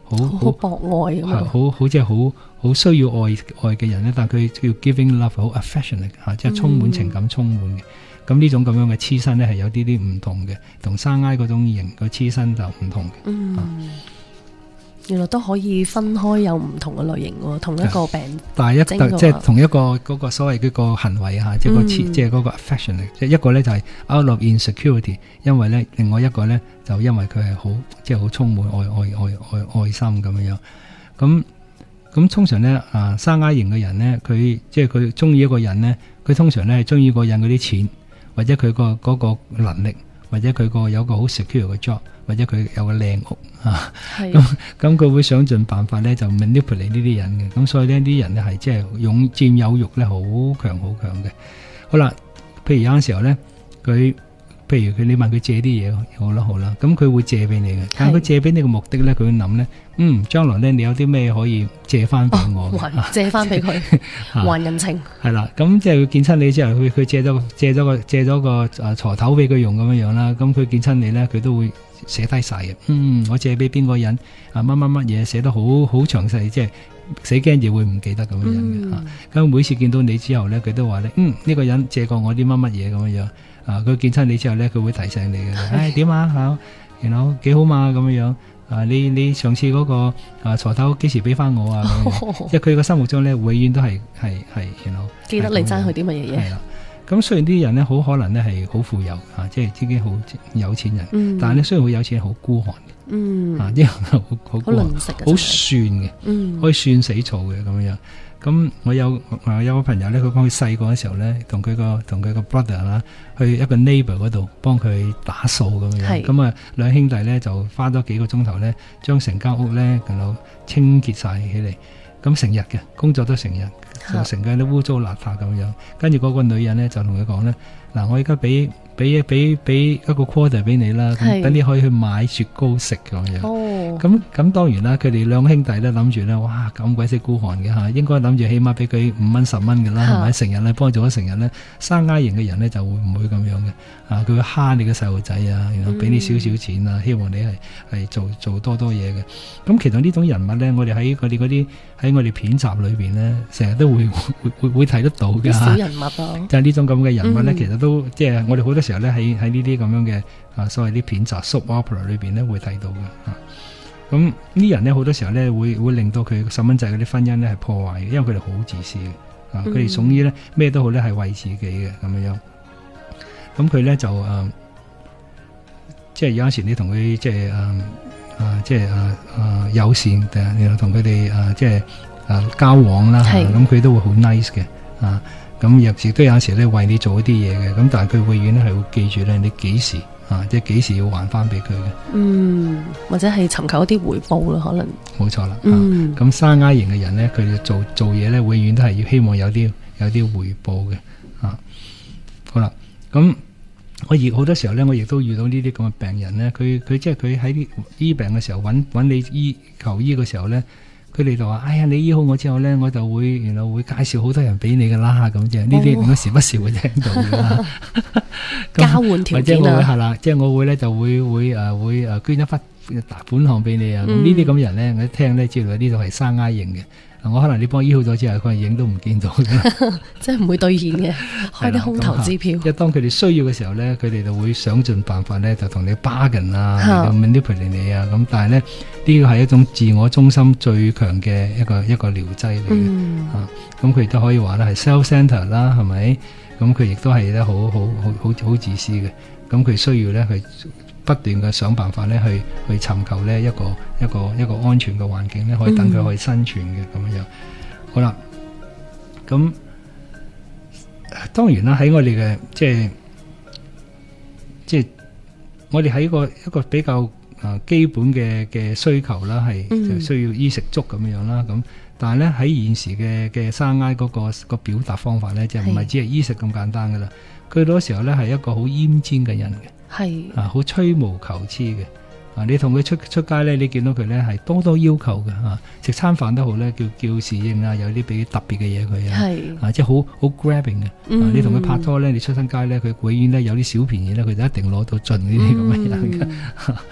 好好博愛咁樣， 好好即係好好需要愛愛嘅人咧，但係佢叫 giving love 好 affectionate 嚇，即係充滿情感、嗯、充滿嘅。咁呢種咁樣嘅黐身咧係有啲啲唔同嘅，同生挨嗰種型個黐身就唔同嘅。嗯。啊原來都可以分開有唔同嘅類型喎，同一個病， 但係一即係同一個嗰個所謂嗰個行為嚇，即係個即係嗰個 affection，即係一個咧就係 out of insecurity，因為咧另外一個咧就因為佢係好即係好充滿愛愛愛愛愛心咁樣樣。咁咁通常咧啊生挨型嘅人咧，佢即係佢中意一個人咧，佢通常咧係中意個人嗰啲錢，或者佢個嗰個能力，或者佢個有個好 secure 嘅 job。或者佢有個靚屋啊，咁咁佢會想盡辦法咧就 manipulate 呢啲人嘅，咁所以呢啲人咧係即係擁佔有欲咧好強好強嘅。好啦，譬如有陣時候咧，佢譬如佢你問佢借啲嘢，好啦好啦，咁佢會借俾你嘅，但係佢借俾你嘅目的咧，佢會諗咧，嗯，將來咧你有啲咩可以借翻俾我， 哦、借翻俾佢還人情。係啦，咁即係佢見親你之後，佢佢借咗借咗個借咗個誒鋤頭俾佢用咁樣樣啦，咁佢見親你咧，佢都會寫低晒嘅，嗯，我借俾邊個人啊？乜乜乜嘢寫得好好詳細，即係死驚就會唔記得咁樣嘅吓。咁、嗯啊、每次見到你之後咧，佢都話咧，嗯，呢、這個人借過我啲乜乜嘢咁樣樣啊。佢見親你之後咧，佢會提醒你嘅，唉，點啊吓，然後幾好嘛咁樣樣啊。你你上次嗰、那個啊鋤頭幾時俾翻我啊？即係佢個心目中咧，永遠都係係係，然後記得你爭佢啲乜嘢嘢。係啦。 咁雖然啲人咧好可能咧係好富有啊，即係自己好有錢人，嗯、但係咧雖然好有錢，好孤寒嘅，嗯、啊啲人好好孤寒，好算嘅，嗯、可以算死草嘅咁樣。咁我有我有個朋友咧，佢講佢細個嘅時候咧，同佢個同佢個 brother 啦，去一個 neighbor 嗰度幫佢打掃咁樣。咁啊兩兄弟咧就花咗幾個鐘頭咧，將成間屋咧然後清潔晒起嚟。咁成日嘅工作都成日，就成間都污糟邋遢咁樣。跟住嗰個女人咧就同佢講咧，嗱，我而家俾俾俾俾一個 quarter 俾你啦，等你可以去買雪糕食咁樣。咁、哦、咁當然啦，佢哋兩兄弟咧諗住咧，哇咁鬼死孤寒嘅嚇，應該諗住起碼俾佢五蚊十蚊嘅啦，係咪？成日咧幫做咗成日咧，生挨型嘅人咧就會唔會咁樣嘅啊？佢會蝦你嘅細路仔啊，然後俾你少少錢啊，嗯、希望你係係做做多多嘢嘅。咁其實呢種人物咧，我哋喺我哋嗰啲喺我哋片集裏邊咧，成日都會會會會睇得到嘅小人物啊， 就係呢種咁嘅人物咧，嗯、其實都即係我哋好多時候咧喺喺呢啲咁樣嘅啊所謂啲片集 soap opera 裏邊咧會睇到嘅。咁呢人咧好多時候咧會會令到佢細蚊仔嗰啲婚姻咧係破壞嘅，因為佢哋好自私嘅，啊佢哋總之咧咩都好咧係為自己嘅咁樣樣。咁佢咧就誒、呃，即係有陣時你同佢即係誒誒即係誒誒友善，然後同佢哋誒即係誒交往啦，咁佢都會好 nice 嘅啊。咁有時都有陣時咧為你做一啲嘢嘅，咁但係佢永遠咧係會記住咧你幾時。啊！即係幾時要還翻俾佢嘅？嗯， 或者係尋求一啲回報啦，可能。 冇錯啦。嗯。咁生挨型嘅人咧，佢哋做做嘢咧，永遠都係要希望有啲有啲回報嘅。啊，好啦。咁我亦好多時候咧，我亦都遇到呢啲咁嘅病人咧，佢佢即係佢喺醫病嘅時候揾揾你醫求醫嘅時候咧，佢哋就話：哎呀，你醫好我之後咧，我就會原來會介紹好多人俾你噶啦，咁啫。呢啲我時不時會聽到嘅。 交換條件啊！ 或者我會係啦，即係我會咧就會會誒會誒捐一筆大本項俾你啊！咁呢啲咁嘅人咧，我一聽咧知道呢度係生挨型嘅。我可能你幫醫好咗之後，佢係影都唔見到嘅， 即係唔會兌現嘅，開啲空頭支票。 一當佢哋需要嘅時候咧，佢哋就會想盡辦法咧，就同你 bargain 啊，咁 manipulate你啊。咁但係咧，呢個係一種自我中心最強嘅一個一個療劑嚟嘅。嗯、啊，咁佢亦都可以話咧係 self-centered 啦，係咪？咁佢亦都係咧好好好好好自私嘅。咁佢需要咧去不斷嘅想辦法咧，去去尋求咧一個一個一個安全嘅環境咧，可以等佢可以生存嘅咁樣。好啦，咁當然啦，喺我哋嘅即係即係我哋喺一個一個比較啊基本嘅嘅需求啦，係就需要衣食足咁樣啦。咁但係咧喺現時嘅嘅生挨嗰個個表達方法咧，就唔係只係衣食咁簡單噶啦。佢好多時候咧係一個好奄尖嘅人嘅。係啊，好吹毛求疵嘅啊！你同佢出出街咧，你見到佢咧係多多要求嘅啊！食餐飯都好咧，叫叫侍應啊，有啲俾特別嘅嘢佢啊，係啊，即係好好 grabbing 嘅。嗯啊、你同佢拍拖咧，你出親街咧，佢永遠咧有啲小便宜咧，佢就一定攞到盡呢啲咁嘅嘢嘅。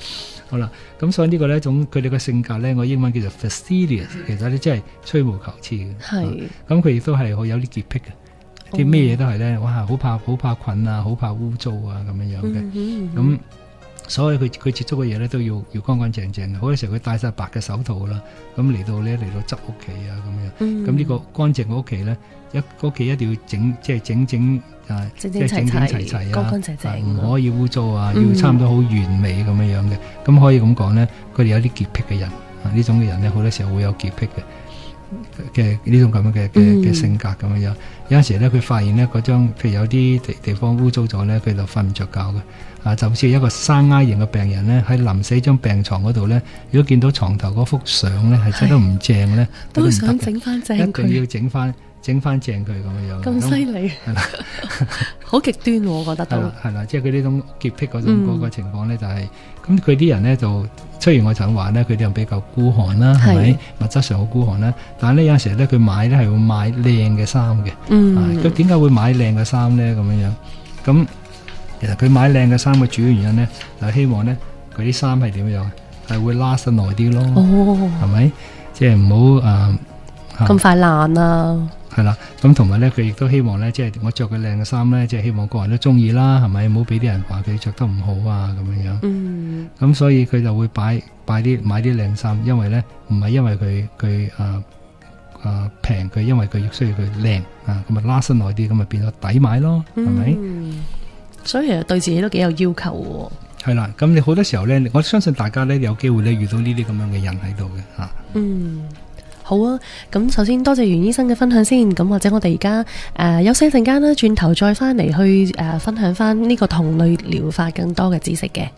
好啦，咁所以呢個呢一種佢哋嘅性格呢，我英文叫做 fastidious，其實呢真係吹毛求疵嘅。 係， 咁佢亦都係好有啲潔癖嘅，啲咩嘢都係呢，哇，好怕好怕菌啊，好怕污糟啊咁樣樣嘅。咁、嗯嗯、所以佢佢接觸嘅嘢呢，都要要乾乾淨淨嘅。好多時候佢戴晒白嘅手套啦，咁嚟到呢，嚟到執屋企啊咁樣。咁呢、嗯、個乾淨嘅屋企呢，一屋企一定要整即係整整。啊， 整整齊齊，乾乾淨淨， 唔可以污糟啊，要差唔多好完美咁樣樣嘅。咁、嗯、可以咁講咧，佢哋有啲潔癖嘅人，啊呢種嘅人咧，好多時候會有潔癖嘅嘅呢種咁樣嘅嘅嘅性格咁樣樣。有陣時咧，佢發現咧嗰張，譬如有啲地地方污糟咗咧，佢就瞓唔着覺嘅。啊，就好似一個生挨型嘅病人咧，喺臨死張病床嗰度咧，如果見到床頭嗰幅相咧係真得唔正咧， 都想整翻正佢， 一定要整翻。整翻正佢咁樣樣， 咁犀利，係啦，好極端喎，我覺得都係啦，即係佢呢種潔癖嗰種嗰個情況咧，就係咁佢啲人咧就，雖然我就話咧，佢啲人比較孤寒啦，係咪物質上好孤寒啦，但係咧有陣時咧佢買咧係會買靚嘅衫嘅，嗯，佢點解會買靚嘅衫咧咁樣樣？咁其實佢買靚嘅衫嘅主要原因咧，就係希望咧佢啲衫係點樣，係會 last 得耐啲咯，哦，係咪？即係唔好誒咁快爛啊！ 係啦，咁同埋咧，佢亦都希望咧，即係我着嘅靚嘅衫咧，即係希望個人都中意啦，係咪？唔好俾啲人話佢着得唔好啊，咁樣樣。嗯。咁所以佢就會擺擺啲買啲靚衫，因為咧唔係因為佢佢誒誒平，佢因為佢需要佢靚啊，咁咪拉伸耐啲，咁咪變咗抵買咯，係咪？ 嗯。所以其實對自己都幾有要求喎。 係啦，咁你好多時候咧，我相信大家咧有機會咧遇到呢啲咁樣嘅人喺度嘅吓。嗯。 好啊，咁首先多謝袁醫生嘅分享先，咁或者我哋而家誒休息一陣間啦，轉頭再翻嚟去誒、呃、分享翻呢個同類療法更多嘅知識嘅。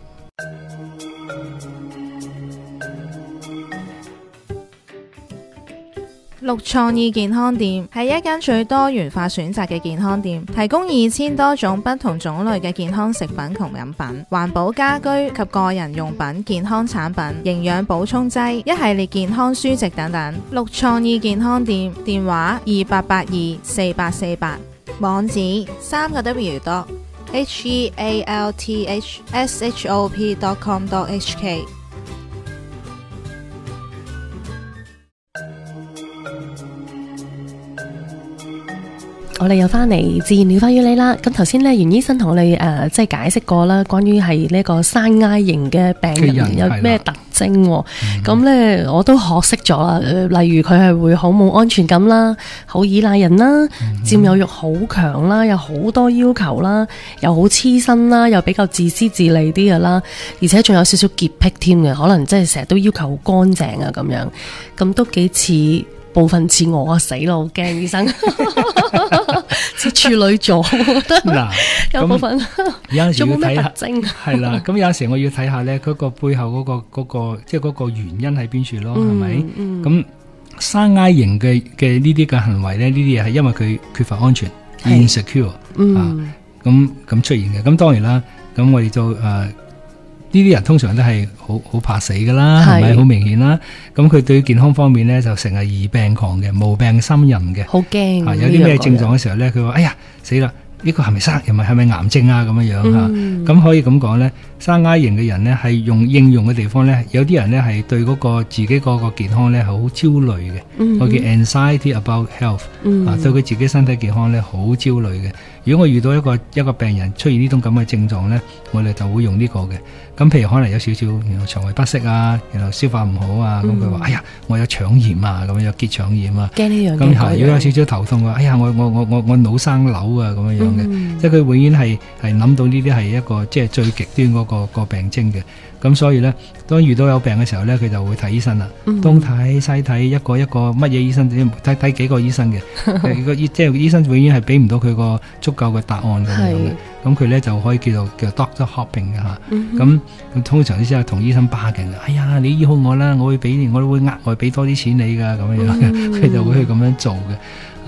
綠創意健康店係一間最多元化選擇嘅健康店，提供二千多種不同種類嘅健康食品同飲品、環保家居及個人用品、健康產品、營養補充劑、一系列健康書籍等等。綠創意健康店電話二八八二四八四八，網址三個 W dot H E A L T H S H O P dot com dot H K。 我哋又翻嚟自然療法與你啦。咁頭先咧，袁醫生同我哋誒即係解釋過啦，關於係呢個山埃型嘅病人有咩特徵。咁咧、嗯、我都學識咗啦。例如佢係會好冇安全感啦，好依賴人啦，佔有欲好強啦，有好多要求啦，又好黐身啦，又比較自私自利啲嘅啦，而且仲有少少潔癖添嘅，可能即係成日都要求好乾淨啊咁樣。咁都幾似。部分似我啊，死咯，好驚醫生，似處女座，我覺得嗱，有部分有陣時要睇下， 係啦，咁有陣時我要睇下咧，嗰個背後嗰個嗰個即係嗰個原因喺邊處咯，係咪？咁山埃型嘅嘅呢啲嘅行為咧，呢啲嘢係因為佢缺乏安全 ，insecure 啊，咁咁出現嘅。咁當然啦，咁我哋就誒。呢啲人通常都係好好怕死噶啦，係咪好明顯啦？咁佢對於健康方面咧，就成日疑病狂嘅，無病呻吟嘅， 好驚。 啊，有啲咩症狀嘅時候咧，佢話：哎呀，死啦！呢個係咪生？又咪係咪癌症啊？咁樣樣吓，咁、嗯、可以咁講咧，山埃型嘅人咧，係用應用嘅地方咧，有啲人咧係對嗰個自己嗰個健康咧係好焦慮嘅，我、嗯、叫 anxiety about health，、嗯、啊，對佢自己身體健康咧好焦慮嘅。如果我遇到一個一個病人出現呢種咁嘅症狀咧，我哋就會用呢個嘅。咁譬如可能有少少然後腸胃不適啊，然後消化唔好啊，咁佢話：哎呀，我有腸炎啊，咁樣有結腸炎啊。 驚呢樣。 咁係，如果有少少頭痛啊，哎呀，我我我我我腦生瘤啊，咁樣樣嘅。嗯、即係佢永遠係係諗到呢啲係一個即係最極端嗰、嗰個、嗰個病徵嘅。咁所以咧，當遇到有病嘅時候咧，佢就會睇醫生啦。東睇西睇，一個一個乜嘢醫生，睇睇幾個醫生嘅。個醫即係醫生永遠係俾唔到佢個足夠嘅答案咁樣嘅。咁佢咧就可以叫做叫 doctor hopping 嘅嚇。咁咁通常先係同醫生巴勁嘅。哎呀，你醫好我啦，我會俾我會額外俾多啲錢你㗎咁樣樣嘅。佢就會去咁樣做嘅。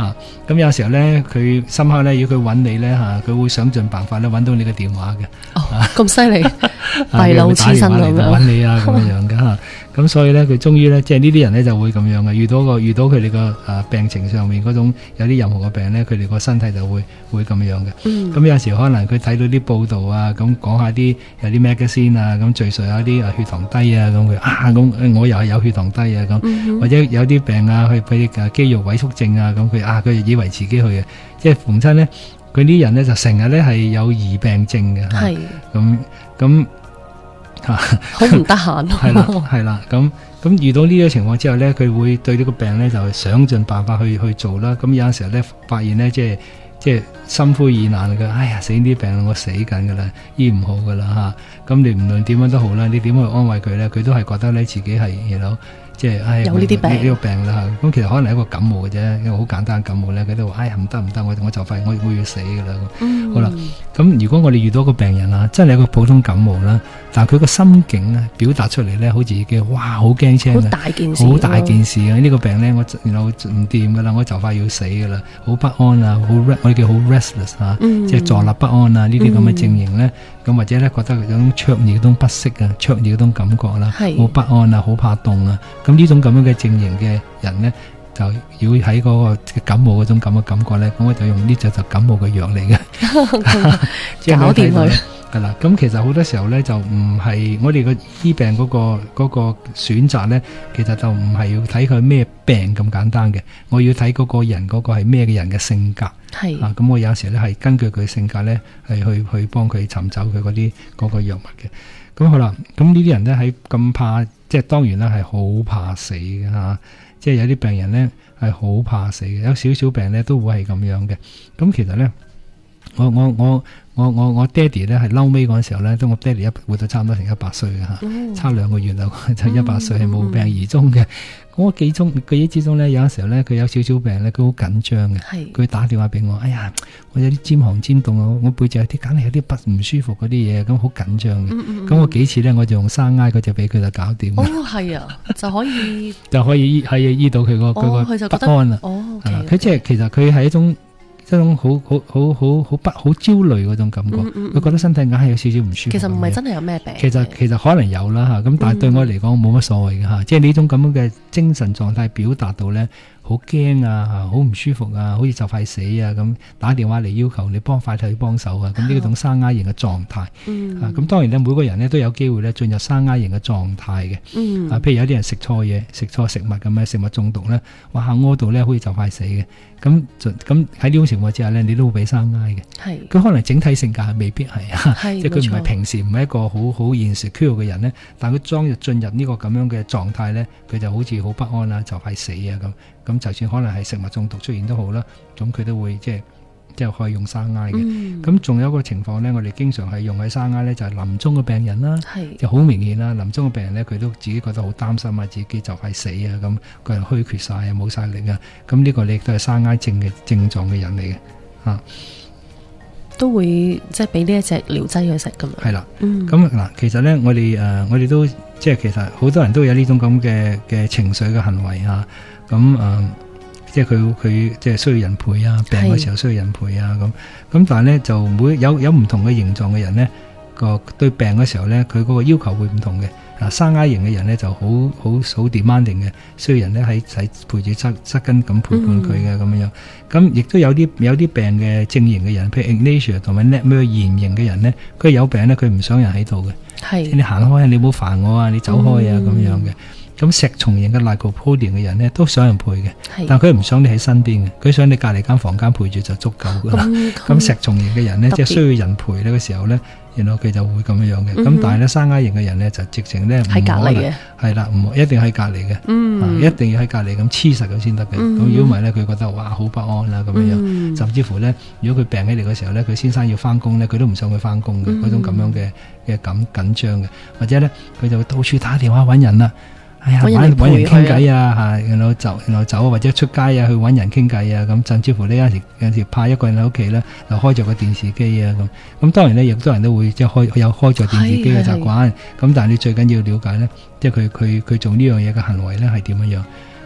啊，咁有時候咧，佢深刻咧，如果佢揾你咧吓，佢會想盡辦法咧揾到你嘅電話嘅。 哦，咁犀利，弊佬黐身咁樣揾你啊，咁樣樣嘅吓。咁所以咧，佢終於咧，即係呢啲人咧就會咁樣嘅，遇到個遇到佢哋個誒病情上面嗰種有啲任何嘅病咧，佢哋個身體就會會咁樣嘅。咁、嗯、有時可能佢睇到啲報道啊，咁講下啲有啲 magazine 啊，咁敘述有啲誒血糖低啊，咁佢啊咁我又係有血糖低啊咁，嗯、或者有啲病啊，去佢誒肌肉萎縮症啊，咁佢啊佢以為自己去嘅，即係逢親咧，佢啲人咧就成日咧係有疑病症嘅，係咁咁。吓， 好唔得閒咯。 係啦，係啦，咁咁遇到呢個情況之後咧，佢會對呢個病咧就想盡辦法去去做啦。咁有陣時候咧，發現咧即係即係心灰意冷嘅，哎呀死啲病我死緊噶啦，醫唔好噶啦吓。咁你唔論點樣都好啦，你點去安慰佢咧，佢都係覺得咧自己係you know即係唉有呢啲病呢、這個病啦。咁其實可能係一個感冒嘅啫，一個好簡單嘅感冒咧，佢都話哎呀唔得唔得，我我就快我我要死噶啦。嗯、好啦，咁如果我哋遇到個病人啊，真係一個普通感冒啦。但係佢個心境咧，表達出嚟咧，好似自己哇好驚青嘅， 好大件事， 好大件事啊！呢、這個病咧，我然後唔掂噶啦，我就快要死噶啦，好不安啊，好我哋叫好 restless 啊，嗯、即係坐立不安啊，呢啲咁嘅症型咧，咁、嗯、或者咧覺得有種灼熱嗰種不適啊，灼熱嗰種感覺啦，好不安啊，好怕凍啊，咁呢種咁樣嘅症型嘅人咧，就要喺嗰個感冒嗰種咁嘅感覺咧，咁我就用呢隻就感冒嘅藥嚟嘅， 搞掂佢。 係啦，咁其實好多時候咧就唔係我哋個醫病嗰個嗰個選擇咧，其實就唔係要睇佢咩病咁簡單嘅，我要睇嗰個人嗰個係咩嘅人嘅性格。係啊，咁我有時咧係根據佢性格咧係去去幫佢尋找佢嗰啲嗰個藥物嘅。咁好啦，咁呢啲人咧喺咁怕，即係當然啦係好怕死嘅吓，即係有啲病人咧係好怕死嘅，有少少病咧都會係咁樣嘅。咁其實咧，我我我。我我我爹哋咧係嬲尾嗰陣時候咧，都我爹哋一活到差唔多成一百歲嘅吓，嗯、差兩個月就就一百歲係冇病而終嘅。我記中記憶之中咧，有陣時候咧佢有少少病咧，佢好緊張嘅。佢打電話俾我，哎呀，我有啲尖寒尖凍啊，我背脊有啲梗係有啲不唔舒服嗰啲嘢，咁好緊張嘅。咁、嗯嗯嗯、我幾次咧，我就用生挨嗰隻俾佢就搞掂。哦，係啊，就可以就可以醫係醫到佢個佢個不安啦。哦，佢、okay, okay. 即係其實佢係一種。一種好好好好好不好焦慮嗰種感覺，佢、嗯嗯、覺得身體硬係有少少唔舒服。其實唔係真係有咩病。其實其實可能有啦吓，咁但係對我嚟講冇乜所謂嘅吓，即係呢種咁樣嘅精神狀態表達到咧，好驚啊，好唔舒服啊，好似就快死啊咁，打電話嚟要求你幫快啲去幫手啊，咁呢種生啞型嘅狀態。嗯。啊，咁當然咧，每個人咧都有機會咧進入生啞型嘅狀態嘅。嗯。啊，譬如有啲人食錯嘢，食錯食物咁樣，食物中毒咧，哇屙到咧好似就快死嘅。咁咁喺呢種情況之下咧，你都會俾生挨嘅。係，佢可能整體性格係未必係啊，即係佢唔係平時唔係一個好好現實 cure 嘅人咧，但係佢當日進入呢個咁樣嘅狀態咧，佢就好似好不安啦，就快死啊咁。咁就算可能係食物中毒出現都好啦，咁佢都會即係即係可以用生挨嘅。咁、嗯、仲有一個情況咧，我哋經常係用喺生挨咧，就係臨終嘅病人啦，就好明顯啦。臨終嘅病人咧，佢都自己覺得好擔心啊，自己就快死啊，咁個人虛缺晒啊，冇晒力啊。咁呢個你亦都係生挨症嘅症狀嘅人嚟嘅，吓都會即係俾呢一隻療劑佢食噶嘛。係啦，咁嗱、嗯，其實咧，我哋誒、呃，我哋都即係其實好多人都有呢種咁嘅嘅情緒嘅行為啊。咁誒、呃，即係佢佢即係需要人陪啊，病嘅時候需要人陪啊，咁咁但係咧就每有有唔同嘅形狀嘅人咧，個對病嘅時候咧，佢嗰個要求會唔同嘅。啊，生啞型嘅人咧就好好好 demanding 嘅，需要人咧喺喺陪住側側跟咁陪伴佢嘅咁樣樣。咁亦都有啲有啲病嘅正型嘅人，譬如 Ignatia 同埋 Netmer 炎型嘅人咧，佢有病咧，佢唔想人喺度嘅。係，你行開啊，你唔好煩我啊，你走開啊咁、嗯、樣嘅。咁石松型嘅 Lycopodium 嘅人咧，都想人陪嘅，但佢唔想你喺身邊嘅，佢想你隔離間房間陪住就足夠噶啦。咁石松型嘅人咧，即係需要人陪呢個時候咧，然後佢就會咁樣樣嘅。咁、嗯、但係咧生啞型嘅人咧，就直情咧唔可能係啦，唔一定喺隔離嘅、嗯啊，一定要喺隔離咁黐實佢先得嘅。咁如果唔係咧，佢覺得哇好不安啦咁樣樣、嗯，甚至乎咧，如果佢病起嚟嘅時候咧，佢先生要翻工咧，佢都唔想佢翻工嘅，嗰、嗯、種咁樣嘅嘅緊緊張嘅，或者咧佢就會到處打電話揾人啦。哎呀，揾人傾偈啊，吓，然後走，然後走，或者出街啊，去揾人傾偈啊，咁甚至乎呢，有時有時怕一個人喺屋企咧，就開咗個電視機啊，咁咁當然咧，亦都多人都會即係開有開咗電視機嘅習慣，咁但係你最緊要了解咧，即係佢佢佢做呢樣嘢嘅行為咧係點樣樣？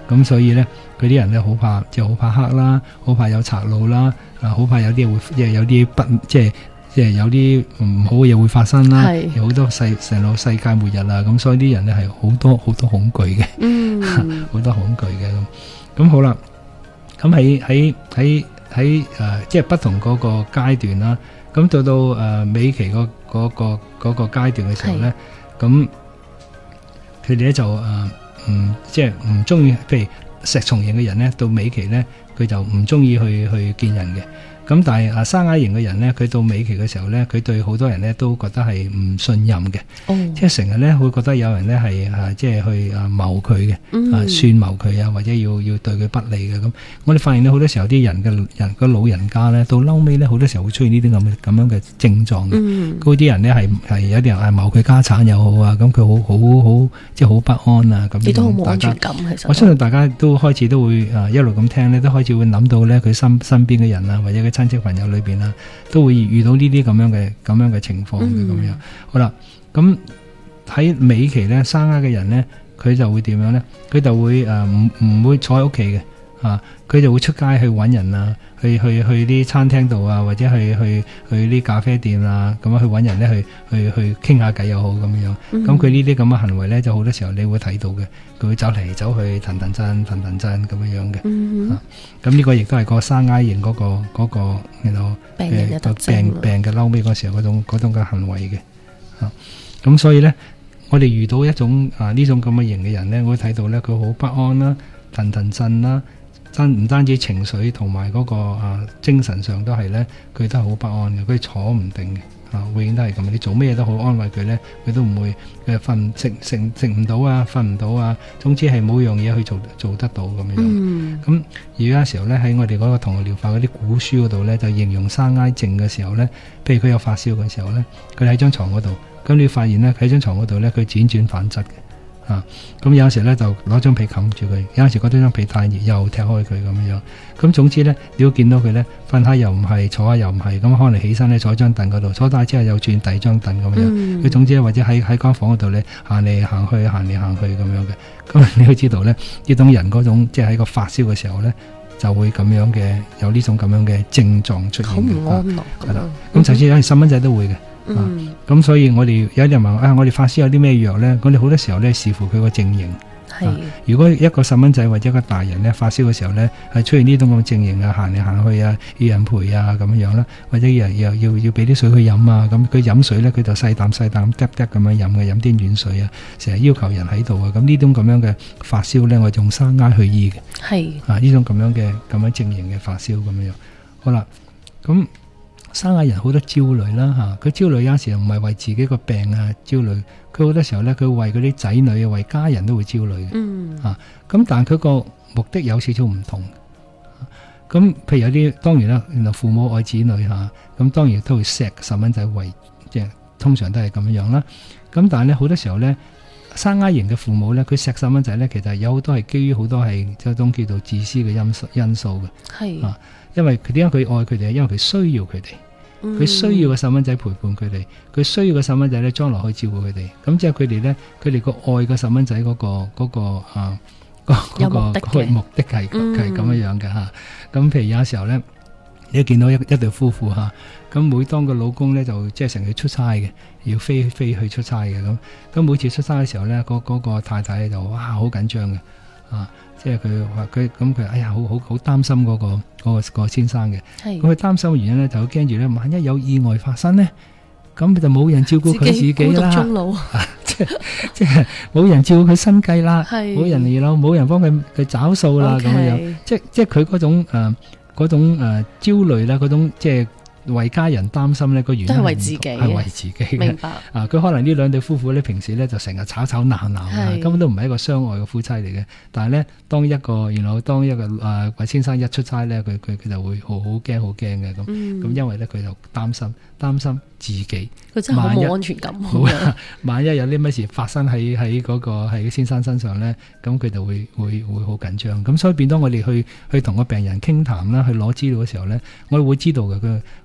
咁所以咧佢啲人咧好怕，即係好怕黑啦，好怕有賊路啦，啊好怕有啲會即係有啲不即係即係有啲唔好嘅嘢會發生啦，有好多世成個世界末日啦，咁所以啲人咧係好多好多恐懼嘅，嗯，好多恐懼嘅咁。咁好啦，咁喺喺喺喺誒即係不同嗰個階段啦，咁到到誒尾期嗰嗰個嗰個階段嘅時候咧，咁佢哋咧就誒唔即係唔中意，譬如石松型嘅人咧，到尾期咧佢就唔中意去去見人嘅。咁但係啊沙啞型嘅人咧，佢到尾期嘅時候咧，佢對好多人咧都覺得係唔信任嘅，哦，即係成日咧會覺得有人咧係啊即係去啊謀佢嘅，嗯，啊算謀佢啊，或者要要對佢不利嘅咁。我哋發現咧好多時候啲人嘅人個老人家咧，到嬲尾咧好多時候會出現呢啲咁嘅咁樣嘅症狀嘅。嗰啲，嗯，人咧係係有啲人係謀佢家產又好啊，咁佢好好好即係好不安啊咁。亦都好冇安全感，其實我相信大家都開始都會啊一路咁聽咧，都開始會諗到咧佢身身邊嘅人啊，或者佢親戚朋友裏邊啦，都會遇到呢啲咁樣嘅咁樣嘅情況嘅咁樣。好啦，咁喺尾期咧，生啞嘅人咧，佢就會點樣咧？佢就會誒唔唔會坐喺屋企嘅啊，佢就會出街去揾人啊，去去去啲餐廳度啊，或者去去去啲咖啡店啊，咁樣去揾人咧，去去去傾下偈又好咁樣。咁佢呢啲咁嘅行為咧，就好多時候你會睇到嘅，佢會走嚟走去，騰騰震騰騰震咁樣樣嘅。嗯哼。咁呢個亦都係個生啞型嗰個嗰個然後病人嘅特徵， 病病嘅嬲尾嗰時候嗰種嗰種嘅行為嘅。啊，咁所以咧，我哋遇到一種啊呢種咁嘅型嘅人咧，我會睇到咧佢好不安啦，騰騰震啦。單唔單止情緒同埋嗰個啊精神上都係咧，佢都係好不安嘅，佢坐唔定嘅，啊永遠都係咁。你做咩嘢都好安慰佢咧，佢都唔會誒瞓食食食唔到啊，瞓唔到啊，總之係冇樣嘢去做做得到咁樣。嗯。咁而家時候咧喺我哋嗰個同學療法嗰啲古書嗰度咧，就形容生啞症嘅時候咧，譬如佢有發燒嘅時候咧，佢喺張床嗰度，咁你發現咧喺張床嗰度咧，佢輾轉反側嘅。啊，咁有時咧就攞張被冚住佢，有陣時覺得張被太熱，又踢開佢咁樣。咁總之咧，你要見到佢咧，瞓下又唔係，坐下又唔係，咁可能起身咧坐喺張凳嗰度，坐低之後又轉第二張凳咁樣。佢、嗯、總之或者喺喺間房嗰度咧行嚟行去，行嚟行去咁樣嘅。咁你都知道咧，呢種人嗰種即係喺個發燒嘅時候咧，就會咁樣嘅有呢種咁樣嘅症狀出現嘅。好唔安樂咁。係啦，咁甚至有啲細蚊仔都會嘅。嗯，咁、啊、所以我哋有啲人問啊，我哋發燒有啲咩藥咧？我哋好多時候咧視乎佢個症型。係、啊，如果一個細蚊仔或者一個大人咧發燒嘅時候咧，係出現呢種咁嘅症型啊，行嚟行去啊，要人陪啊咁樣啦，或者要要要要俾啲水佢飲啊，咁佢飲水咧佢就細啖細啖嗒嗒咁樣飲嘅，飲啲軟水啊，成日要求人喺度啊，咁呢種咁樣嘅發燒咧，我哋用生啞去醫嘅。係，啊呢種咁樣嘅咁樣症型嘅發燒咁樣。好啦，咁。生啞人好多焦慮啦嚇，佢焦慮有時唔係為自己個病啊焦慮，佢好多時候咧佢為嗰啲仔女啊、為家人都會焦慮嘅。嗯，嚇、啊、咁，但係佢個目的有少少唔同。咁、啊、譬如有啲當然啦，原來父母愛子女嚇，咁、啊、當然都會錫細蚊仔為即係通常都係咁樣樣啦。咁但係咧好多時候咧，生啞型嘅父母咧，佢錫細蚊仔咧，其實有好多係基於好多係一種叫做自私嘅因素因素嘅。係啊，因為佢點解佢愛佢哋？因為佢需要佢哋。佢、嗯、需要個細蚊仔陪伴佢哋，佢需要個細蚊仔咧將來可以照顧佢哋，咁即係佢哋咧，佢哋個愛個細蚊仔嗰個嗰、嗰個啊嗰、嗰個嗰個目的係係咁樣樣嘅吓。咁、嗯、譬如有時候咧，你見到一一對夫婦吓，咁每當個老公咧就即係成日出差嘅，要飛飛去出差嘅咁，咁每次出差嘅時候咧，嗰、嗰、嗰個太太咧就哇好緊張嘅啊。即係佢話佢咁佢哎呀好好好擔心嗰、嗰個嗰、嗰個嗰個先生嘅，咁佢擔心嘅原因咧就好驚住咧，萬一有意外發生咧，咁就冇人照顧佢自己啦，孤獨終老，啊、即係即係冇人照顧佢生計啦，冇人嚟咯，冇人幫佢佢找數啦咁樣樣，即係即係佢嗰種誒嗰、呃、種誒、呃、焦慮啦，嗰種即係。為家人擔心呢個原因都係為自己，係為自己嘅。明白啊！佢可能呢兩對夫婦咧，平時咧就成日吵吵鬧鬧啊，根本都唔係一個相愛嘅夫妻嚟嘅。但係咧，當一個然後當一個誒韋先生一出差咧，佢佢佢就會好好驚好驚嘅咁。咁、嗯、因為咧佢就擔心擔心自己，佢真係好冇安全感。萬一有啲乜事發生喺喺嗰個喺先生身上咧，咁佢就會會會好緊張。咁所以變當我哋去去同個病人傾談啦，去攞資料嘅時候咧，我哋會知道嘅佢。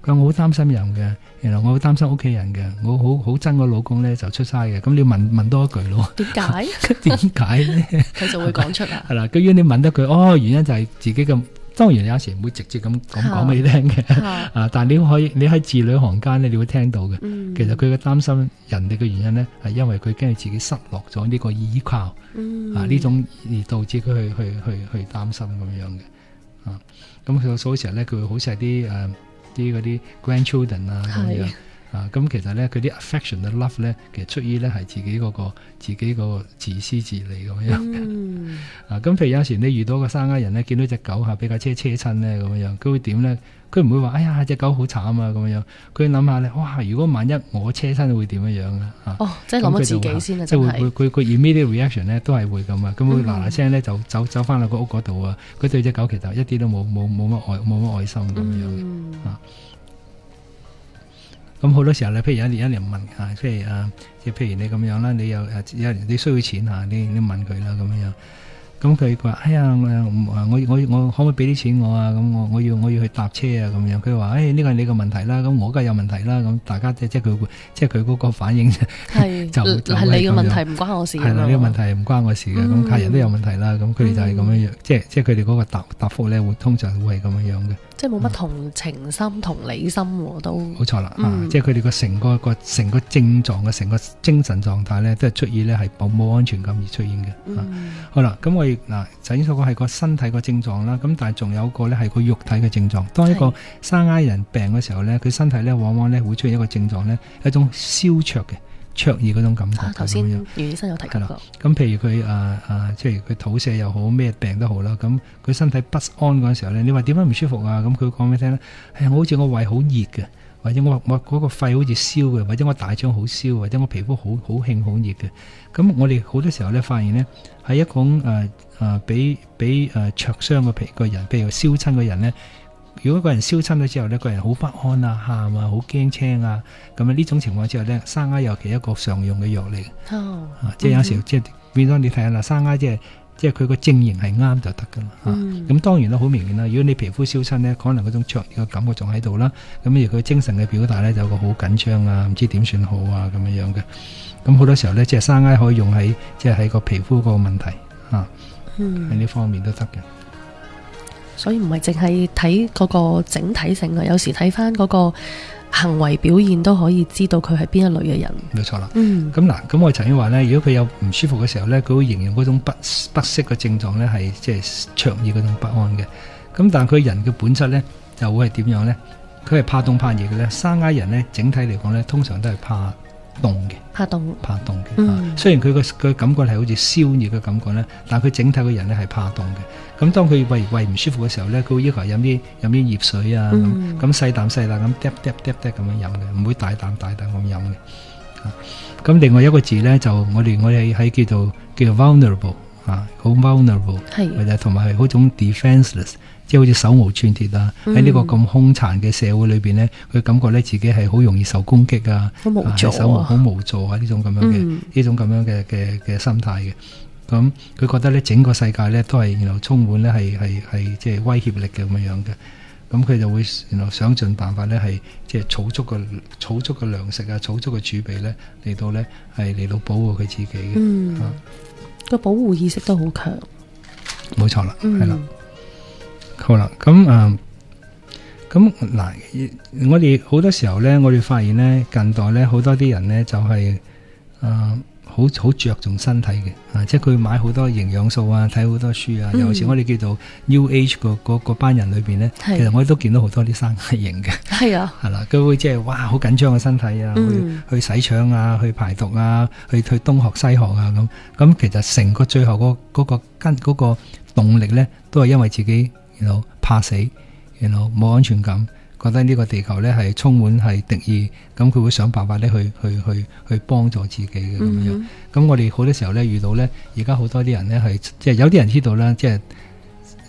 佢話我好擔心人嘅，原來我好擔心屋企人嘅，我好好憎我老公咧就出差嘅。咁你問問多一句咯， 點解？ 點解咧？ 佢就會講出啦。 係啦，咁如果你問得佢，哦，原因就係自己咁。當然有時唔會直接咁咁講俾你聽嘅，啊！但係你可以，你喺字裏行間咧，你會聽到嘅。嗯、其實佢嘅擔心人哋嘅原因咧，係因為佢驚自己失落咗呢個依靠，嗯、啊呢種而導致佢去去去去擔心咁樣嘅。啊，咁佢所以時候咧，佢會好似係啲誒啲嗰啲 grandchildren 啊咁樣。啊，咁其實咧，佢啲 affection 嘅 love 咧，其實出於咧係自己嗰、那個自己嗰個自私自利咁樣嘅。嗯、啊，咁譬如有時你遇到個生家人咧，見到隻狗嚇俾架車車親咧咁樣，佢會點咧？佢唔會話哎呀隻狗好慘啊咁樣，佢諗下咧，哇！如果萬一我車親會點樣樣啊？哦， 即係諗咗自己先啊， 即係會佢佢 immediate reaction 咧都係會咁啊，咁會嗱嗱聲咧就走走翻去個屋嗰度啊！佢對隻狗其實一啲都冇冇冇乜愛冇乜愛心咁樣嘅、嗯、啊。咁好多時候咧，譬如有一年一年問啊，譬如啊，即係譬如你咁樣啦，你有誒有你需要錢嚇，你你問佢啦咁樣。咁佢話：哎呀，我我我我可唔可以俾啲錢我啊？咁我我要我要去搭車啊咁樣。佢話：誒呢個係你個問題啦，咁我梗係有問題啦。咁大家即即係佢即係佢嗰個反應係就係你嘅問題，唔關我事。 係啦，呢個問題唔關我事嘅。咁客人都有問題啦。咁佢哋就係咁樣樣，即係即係佢哋嗰個答答覆咧，會通常會係咁樣樣嘅。 即係冇乜同情心、同理心都冇錯啦。即係佢哋個成個個成個症狀嘅成個精神狀態咧，都係出於咧係冇冇安全感而出現嘅。好啦，咁我嗱，頭先所講係個身體個症狀啦，咁但係仲有個咧係個肉體嘅症狀。當一個生挨人病嘅時候咧，佢身體咧往往咧會出現一個症狀咧，一種燒灼嘅灼熱嗰種感覺。 頭先袁醫生有提及過。 咁譬如佢啊啊，即係佢肚瀉又好，咩病都好啦。咁佢身體不安嗰陣時候咧，你話點解唔舒服啊？咁佢講俾你聽咧，係、哎、我好似我胃好熱嘅。或者我我嗰個肺好似燒嘅，或者我大腸好燒，或者我皮膚好好興好熱嘅。咁我哋好多時候咧發現咧，係一種誒誒俾俾誒灼傷嘅皮個人，譬如燒親嘅人咧，如果個人燒親咗之後咧，個人好不安啊、喊啊、好驚青啊，咁啊呢種情況之下咧，生挨尤其一個常用嘅藥嚟嘅。哦，啊、即係有時、嗯、即係變咗你睇下啦，生挨即係。即係佢個症型係啱就得噶啦嚇，咁、嗯啊、當然啦，好明顯啦。如果你皮膚燒親咧，可能嗰種灼熱嘅感覺仲喺度啦。咁而佢精神嘅表達咧，就有個好緊張啊，唔知點算好啊咁樣樣嘅。咁好多時候咧，即係生挨可以用喺即係喺個皮膚個問題嚇，喺、啊、呢、嗯、方面都得嘅。 所以唔係淨係睇嗰個整體性啊，有時睇翻嗰個行為表現都可以知道佢係邊一類嘅人。冇錯啦。嗯。咁嗱，咁我曾經話咧，如果佢有唔舒服嘅時候咧，佢會形容嗰種不不適嘅症狀咧，係即係灼熱嗰種不安嘅。咁但係佢人嘅本質咧，就會係點樣咧？佢係怕凍怕熱嘅咧。生挨人咧，整體嚟講咧，通常都係怕凍嘅。怕凍。怕凍嘅。嗯。雖然佢個佢感覺係好似燒熱嘅感覺咧，但係佢整體嘅人咧係怕凍嘅。咁當佢胃胃唔舒服嘅時候咧，佢會要求飲啲飲啲熱水啊，咁咁細啖細啖咁嗒嗒嗒嗒咁樣飲嘅，唔會大啖大啖咁飲嘅。咁另外一個字咧，就我哋我哋喺叫做叫做 vulnerable 啊，好 vulnerable，或者同埋係嗰種 defenseless， 即係好似手無寸鐵啊。喺呢、嗯、個咁兇殘嘅社會裏邊咧，佢感覺咧自己係好容易受攻擊啊，好無助啊，手無好無助啊，呢種咁樣嘅呢、嗯、種咁樣嘅嘅嘅心態嘅。咁佢覺得咧，整個世界咧都係然後充滿咧係係係即係威脅力嘅咁樣樣嘅。咁佢就會然後想盡辦法咧係即係儲足個儲足個糧食啊，儲足個儲備咧嚟到咧係嚟到保護佢自己嘅。嗯， 個、啊、保護意識都好強。 冇錯啦，係啦、嗯。好啦，咁啊，咁嗱，我哋好多時候咧，我哋發現咧，近代咧好多啲人咧就係、是、啊。好好着重身體嘅，啊，即係佢買好多營養素啊，睇好多書啊。嗯、尤其是我哋叫做 New Age 個個班人裏邊咧，其實我哋都見到好多啲生挨型嘅。係啊，係啦，佢會即係哇，好緊張嘅身體啊，嗯、去去洗腸啊，去排毒啊，去去東學西學啊咁。咁其實成個最後嗰、嗰、嗰個跟嗰、嗰個動力咧，都係因為自己然後怕死，然後冇安全感。覺得呢個地球咧係充滿係敵意，咁佢會想辦法咧去去去去幫助自己嘅咁樣。咁、嗯、我哋好多時候咧遇到咧，而家好多啲人咧係即係有啲人知道啦，即係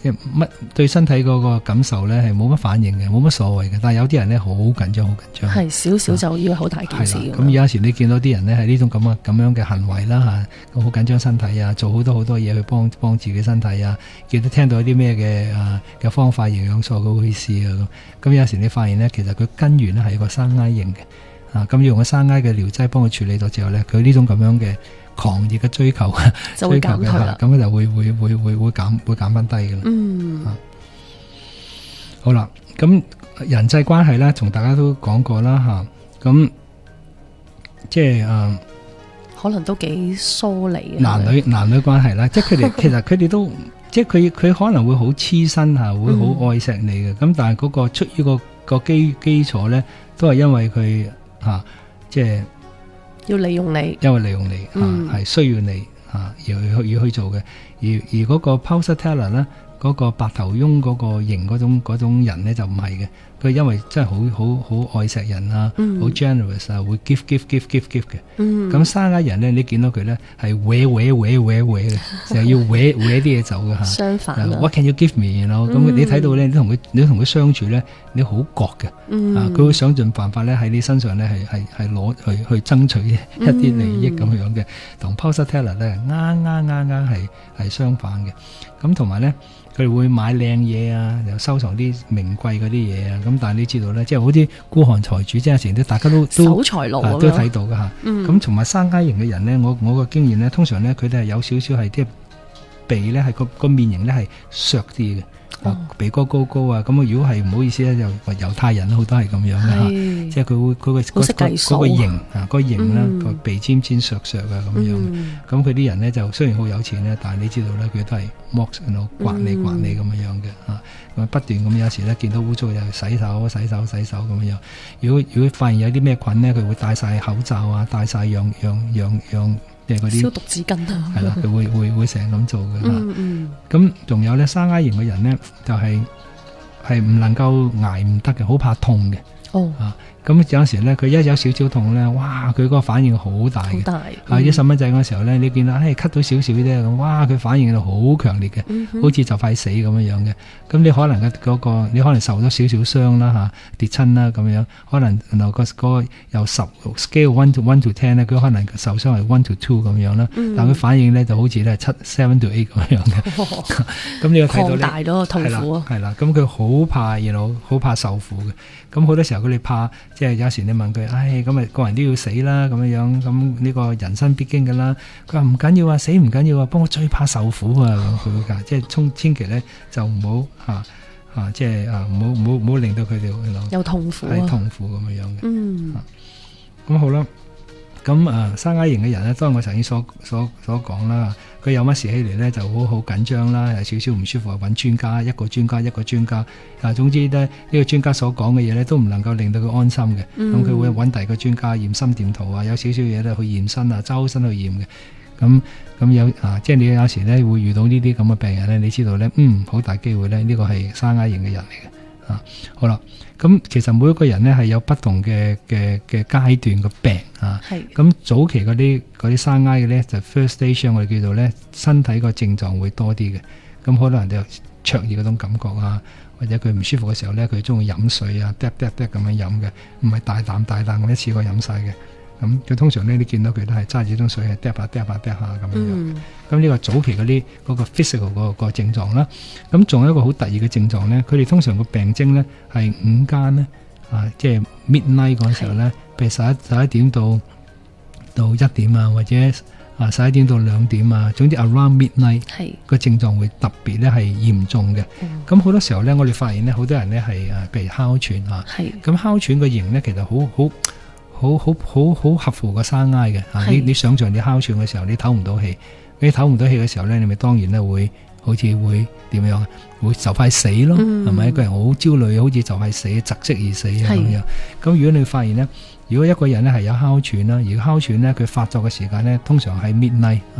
乜對身體嗰個感受咧係冇乜反應嘅，冇乜所謂嘅。但係有啲人咧好緊張，好緊張， 係少少就以為好大件事咁。 咁有時你見到啲人咧係呢種咁嘅咁樣嘅行為啦嚇，好緊張身體啊，做好多好多嘢去幫幫自己身體啊，見到聽到一啲咩嘅啊嘅方法營養素佢會試啊咁。咁有時你發現咧，其實佢根源咧係一個生挨型嘅啊，咁要用個生挨嘅療劑幫佢處理到之後咧，佢呢種咁樣嘅狂熱嘅追求， 就會減退啦。 咁就會會會會會減會減翻低嘅啦。 嗯， 啊、好啦，咁人際關係咧，同大家都講過啦吓，咁、啊、即係誒、呃， 可能都幾疏離嘅男女男女關係啦，即係佢哋其實佢哋都即係佢佢可能會好黐身吓，會好愛錫你嘅，咁、嗯、但係嗰個出於個個基基礎咧，都係因為佢吓、啊，即係。 要利用你， 因為利用你吓，係、 嗯啊、需要你吓、啊，而去要去做嘅。而而嗰個 Pulsatilla 咧，嗰個白頭翁嗰個型嗰種嗰種人咧就唔係嘅。佢因為真係好好好愛錫人啊，好、嗯、generous 啊，會 give give give give give 嘅。咁、嗯、生挨人咧，你見到佢咧係搲搲搲搲搲嘅，成日要搲搲啲嘢走嘅吓。 相反、啊、 ，What can you give me？然後咁你睇到咧，你同佢你同佢相處咧，你好覺嘅。嗯、啊，佢會想盡辦法咧喺你身上咧係係係攞去去爭取一啲利益咁樣嘅。同 Pulsatilla 咧啱啱啱啱係係相反嘅。咁同埋咧。佢哋會買靚嘢啊，又收藏啲名貴嗰啲嘢啊。咁但係你知道咧，即係好啲孤寒財主，即係成日大家都都守財奴啊，都睇到㗎嚇。咁同埋生挨型嘅人咧，我我個經驗咧，通常咧佢哋係有少少係啲鼻咧係個個面型咧係削啲嘅。哦、鼻哥高高啊，咁啊如果係唔好意思咧，就話猶太人好多係咁樣嘅嚇，即係佢會佢個嗰個嗰個型啊，個型咧個鼻尖尖削削啊咁樣，咁佢啲人咧就雖然好有錢咧，但係你知道咧佢都係剝喺度刮你刮你咁樣嘅嚇，咁、嗯、不斷咁有時咧見到污糟就洗手洗手洗手咁樣。如果如果發現有啲咩菌咧，佢會戴晒口罩啊，戴晒樣樣樣樣。即係嗰啲消毒紙巾啊， 係啦，佢會會會成日咁做嘅嚇。咁、 嗯、 仲、嗯、有咧，生挨型嘅人咧，就係係唔能夠捱唔得嘅，好怕痛嘅。哦啊！咁有時咧，佢一有少少痛咧，哇！佢個反應好大嘅。好大。啊！啲細蚊仔嗰時候咧，你見到誒咳到少少啫，咁哇！佢反應到好強烈嘅、嗯，好似就快死咁樣樣嘅。咁你可能嘅、那、嗰個，你可能受咗少少傷啦嚇，跌親啦咁樣，可能然後、那個、那個由十 scale one to one to ten 咧，佢可能受傷係 one to two 咁樣啦、嗯。但佢反應咧就好似咧七 seven to eight 咁樣嘅。咁、哦、你又睇到咧，擴大咗個痛苦啊！係啦，咁佢好怕，然後好怕受苦嘅。咁好多時候佢哋怕。即係有時你問佢，唉，咁咪個人都要死啦，咁樣樣，咁呢個人生必經噶啦。佢話唔緊要啊，死唔緊要啊，不過我最怕受苦啊。佢會噶，即係千千祈咧就唔好吓吓，即係啊，唔好唔好唔好令到佢哋有痛苦， 係痛苦咁樣樣嘅。 嗯， 咁、啊、好啦。咁啊，生挨型嘅人咧，當我曾經所所所講啦，佢有乜事起嚟咧，就好好緊張啦，有少少唔舒服，揾專家，一個專家一個專家。啊，總之咧，呢、這個專家所講嘅嘢咧，都唔能夠令到佢安心嘅。咁、嗯、佢會揾第二個專家驗心電圖啊，有少少嘢咧去驗身啊，周身去驗嘅。咁咁有啊，即係你有時咧會遇到呢啲咁嘅病人咧，你知道咧，嗯，好大機會咧，呢、這個係生挨型嘅人嚟嘅。啊，好啦。咁其實每一個人咧係有不同嘅嘅嘅階段嘅病啊，咁早期嗰啲嗰啲生挨嘅咧就 first stage 我哋叫做咧身體個症狀會多啲嘅，咁好多人都有灼熱嗰種感覺啊，或者佢唔舒服嘅時候咧佢中意飲水啊，嗒嗒嗒咁樣飲嘅，唔係大啖大啖咁一次過飲晒嘅。咁佢通常咧，你見到佢都係揸住種水係嗒下嗒下嗒下咁樣。咁、嗯、呢個早期嗰啲嗰個 physical 個個症狀啦。咁仲有一個好特異嘅症狀咧，佢哋通常個病徵咧係午間咧啊，即係 midnight 嗰陣時候咧，譬如十一十一點到到一點啊，或者啊十一點到兩點啊，總之 around midnight 個症狀會特別咧係嚴重嘅。咁好多時候咧，我哋發現咧，好多人咧係啊，譬如哮喘啊，咁哮喘個型咧其實好好。好好好好合乎個生挨嘅嚇，你你想象你哮喘嘅時候，你唞唔到氣，你唞唔到氣嘅時候咧，你咪當然咧會好似會點樣啊？會就快死咯，係、嗯、咪？一個人好焦慮，好似就快死，窒息而死啊咁樣。咁如果你發現咧，如果一個人咧係有哮喘啦，而哮喘咧佢發作嘅時間咧，通常係 midnight 啊，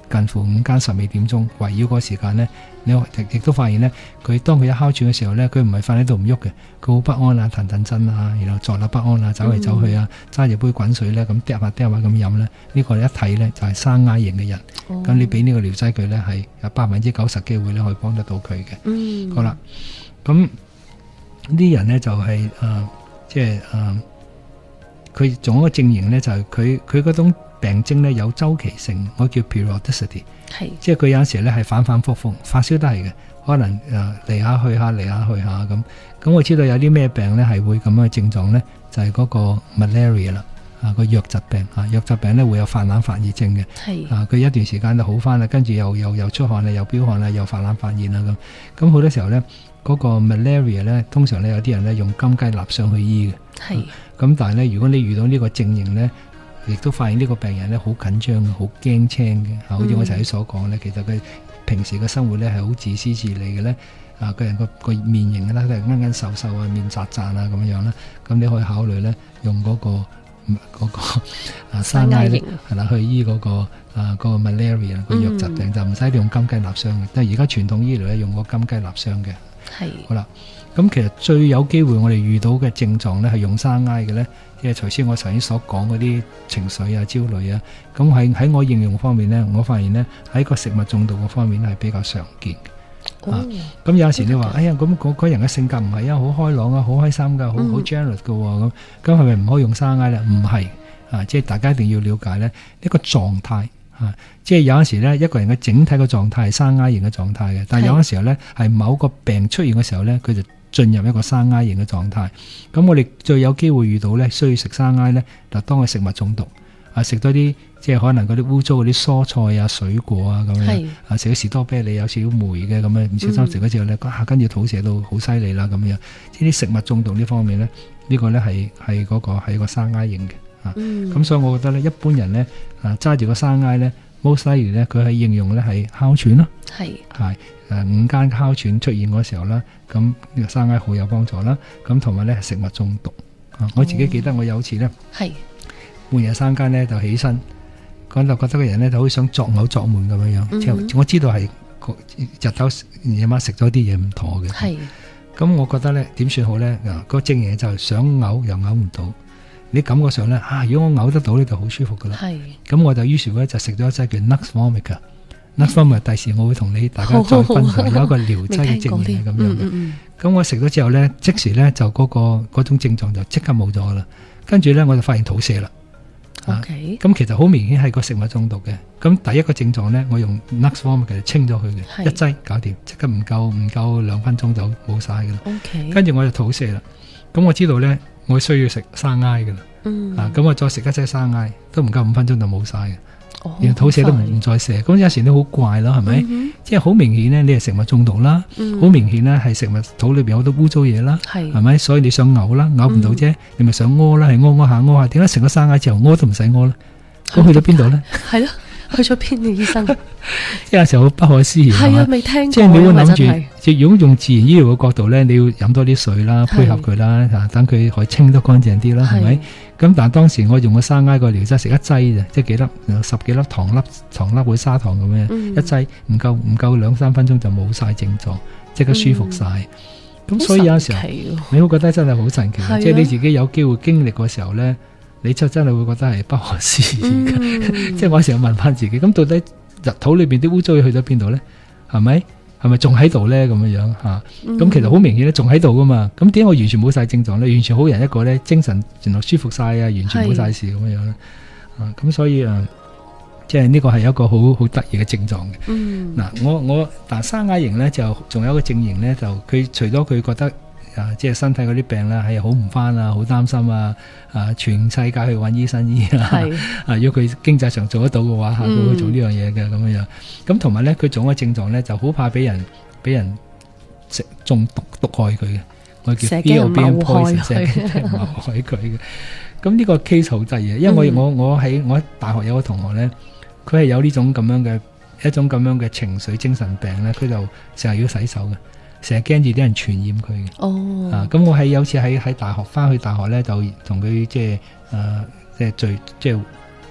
近乎午間十二點鐘圍繞嗰個時間咧，你亦都發現咧，佢當佢一哮喘嘅時候咧，佢唔係瞓喺度唔喐嘅，佢好不安啊，騰騰震啊，然後坐立不安啊，走嚟走去啊，揸住、嗯、杯滾水咧，咁嗒下嗒下咁飲咧，呢、呢個一睇咧就係生挨型嘅人。咁、哦、你俾呢個療劑佢咧，係有百分之九十機會咧可以幫得到佢嘅。嗯，好啦，咁啲人咧就係、是、誒、呃，即係誒，佢、呃、仲有一個症型咧，就係佢佢嗰種病徵咧有周期性，我叫 periodicity， 係，即係佢有陣時咧係反反复复，發燒都係嘅，可能誒嚟下去下嚟下去下咁。咁我知道有啲咩病咧係會咁樣嘅症狀咧，就係、是、嗰個 malaria 啦。啊，個瘧疾病啊，瘧疾病咧會有發冷發熱症嘅，係啊，佢一段時間就好翻啦，跟住又又又出汗啦，又飆汗啦，又發冷發熱啦咁。咁好多時候咧，嗰、那個 malaria 咧，通常咧有啲人咧用金雞納上去醫嘅，係。咁、啊、但係咧，如果你遇到呢個症型咧，亦都發現呢個病人咧好緊張嘅，好驚青嘅，啊，好似我頭先所講咧、嗯，其實佢平時嘅生活咧係好自私自利嘅咧，啊，個人個個面型咧都係奀奀瘦瘦啊，面扎扎啊咁樣啦，咁你可以考慮咧用嗰、那個。嗰、那個啊生挨咧係啦，去醫嗰、那個啊、那個 malaria 個瘧疾病、嗯、就唔使用金雞納霜嘅，但係而家傳統醫療咧用個金雞納霜嘅。係好啦，咁其實最有機會我哋遇到嘅症狀咧係用生挨嘅咧，即係頭先我頭先所講嗰啲情緒啊、焦慮啊，咁喺喺我應用方面咧，我發現咧喺個食物中毒嘅方面係比較常見嘅。哦、啊，咁有時你話，哎呀，咁嗰嗰人嘅性格唔係啊，好開朗啊，好開心噶，好好 generous 噶，咁咁係咪唔可以用生挨咧？唔係啊，即係大家一定要了解咧一個狀態啊，即係有陣時咧一個人嘅整體嘅狀態係生挨型嘅狀態嘅，但係有陣時候咧係某個病出現嘅時候咧，佢就進入一個生挨型嘅狀態。咁我哋最有機會遇到咧，需要食生挨咧，就當佢食物中毒啊，食多啲。即係可能嗰啲污糟嗰啲蔬菜啊、水果啊咁樣，啊食咗士多啤梨有少少霉嘅咁樣，唔小心食咗之後咧，啊跟住肚瀉到好犀利啦咁樣。呢啲食物中毒呢方面咧，呢、這個咧係係嗰個係個生挨型嘅啊。咁、嗯、所以我覺得咧，一般人咧啊揸住個生挨咧 most likely 咧佢係應用咧係哮喘咯，係係誒午間哮喘出現嗰時候啦，咁呢個生挨好有幫助啦。咁同埋咧係食物中毒啊，我自己記得我有次咧係半夜三更咧就起身。咁就覺得個人咧就好想作嘔作悶咁樣樣，即、嗯、係我知道係日頭夜晚食咗啲嘢唔妥嘅。係，咁我覺得咧點算好咧？嗱，個症型就係想嘔又嘔唔到，你感覺上咧啊，如果我嘔得到咧就好舒服噶啦。係，咁我就於是咧就食咗一劑叫 Nux Vomica。Nux Vomica 第時我會同你大家再分享，有一個療劑嘅症型係咁樣嘅。咁、嗯嗯、我食咗之後咧，即時咧就嗰、那個嗰種症狀就即刻冇咗啦。跟住咧我就發現肚瀉啦。OK，咁、啊、其實好明顯係個食物中毒嘅。咁第一個症狀咧，我用 Nux Vomica 就清咗佢嘅，一劑搞掂，即刻唔夠唔夠兩分鐘就冇晒噶啦。OK，跟住我就肚瀉啦。咁我知道咧，我需要食生挨噶啦。嗯，啊，咁我再食一劑生挨，都唔夠五分鐘就冇晒嘅。哦，然後肚瀉都唔唔再瀉。咁有時都好怪咯，係咪？嗯、即係好明顯咧，你係食物中毒啦。好、嗯、明顯咧係食物肚裏邊好多污糟嘢啦。係，係咪？所以你想嘔啦，嘔唔到啫，你咪想屙啦，係屙屙下屙下，點解食咗生挨之後屙都唔使屙咧？咁去咗邊度咧？係咯。去咗邊嘅醫生？即係有時候好不可思議。係啊，未聽過。即係你會諗住，即係如果用自然醫療嘅角度咧，你要飲多啲水啦，配合佢啦，吓等佢可以清得乾淨啲啦，係咪？咁但係當時我用個生挨個療劑食一劑啫，即係幾粒，十幾粒糖粒，糖粒會砂糖咁樣，嗯、一劑唔夠唔夠兩三分鐘就冇晒症狀，即刻舒服晒。咁、嗯、所以有時候你會覺得真係好神奇，即係你自己有機會經歷嘅時候咧。你就真係會覺得係不可思議嘅、嗯，即係我成日問翻自己，咁到底日肚裏邊啲污糟嘢去咗邊度咧？係咪？係咪仲喺度咧？咁樣樣吓，咁、嗯、其實好明顯咧，仲喺度噶嘛。咁點解我完全冇晒症狀咧？完全好人一個咧，精神原來舒服晒啊，完全冇晒事咁樣樣咧。啊，咁所以啊，即係呢個係一個好好得意嘅症狀嘅。嗱、嗯啊，我我但生挨型咧就仲有一個症型咧，就佢除咗佢覺得。啊！即係身體嗰啲病啦，係好唔翻啊，好擔心啊！啊，全世界去揾醫生醫啊！啊，如果佢經濟上做得到嘅話，嚇、嗯，佢會做呢樣嘢嘅咁樣樣。咁同埋咧，佢仲有一個症狀咧，就好怕俾人俾人食中毒毒害佢嘅，我叫 fear of being poisoned，成日謀害佢嘅。咁呢個 case 好得意，因為我、嗯、我我喺我喺大學有個同學咧，佢係有呢種咁樣嘅一種咁樣嘅情緒精神病咧，佢就成日要洗手嘅。成日驚住啲人傳染佢嘅，哦，啊，咁我係有次喺喺大學翻去大學咧，就同佢即係誒即係聚即係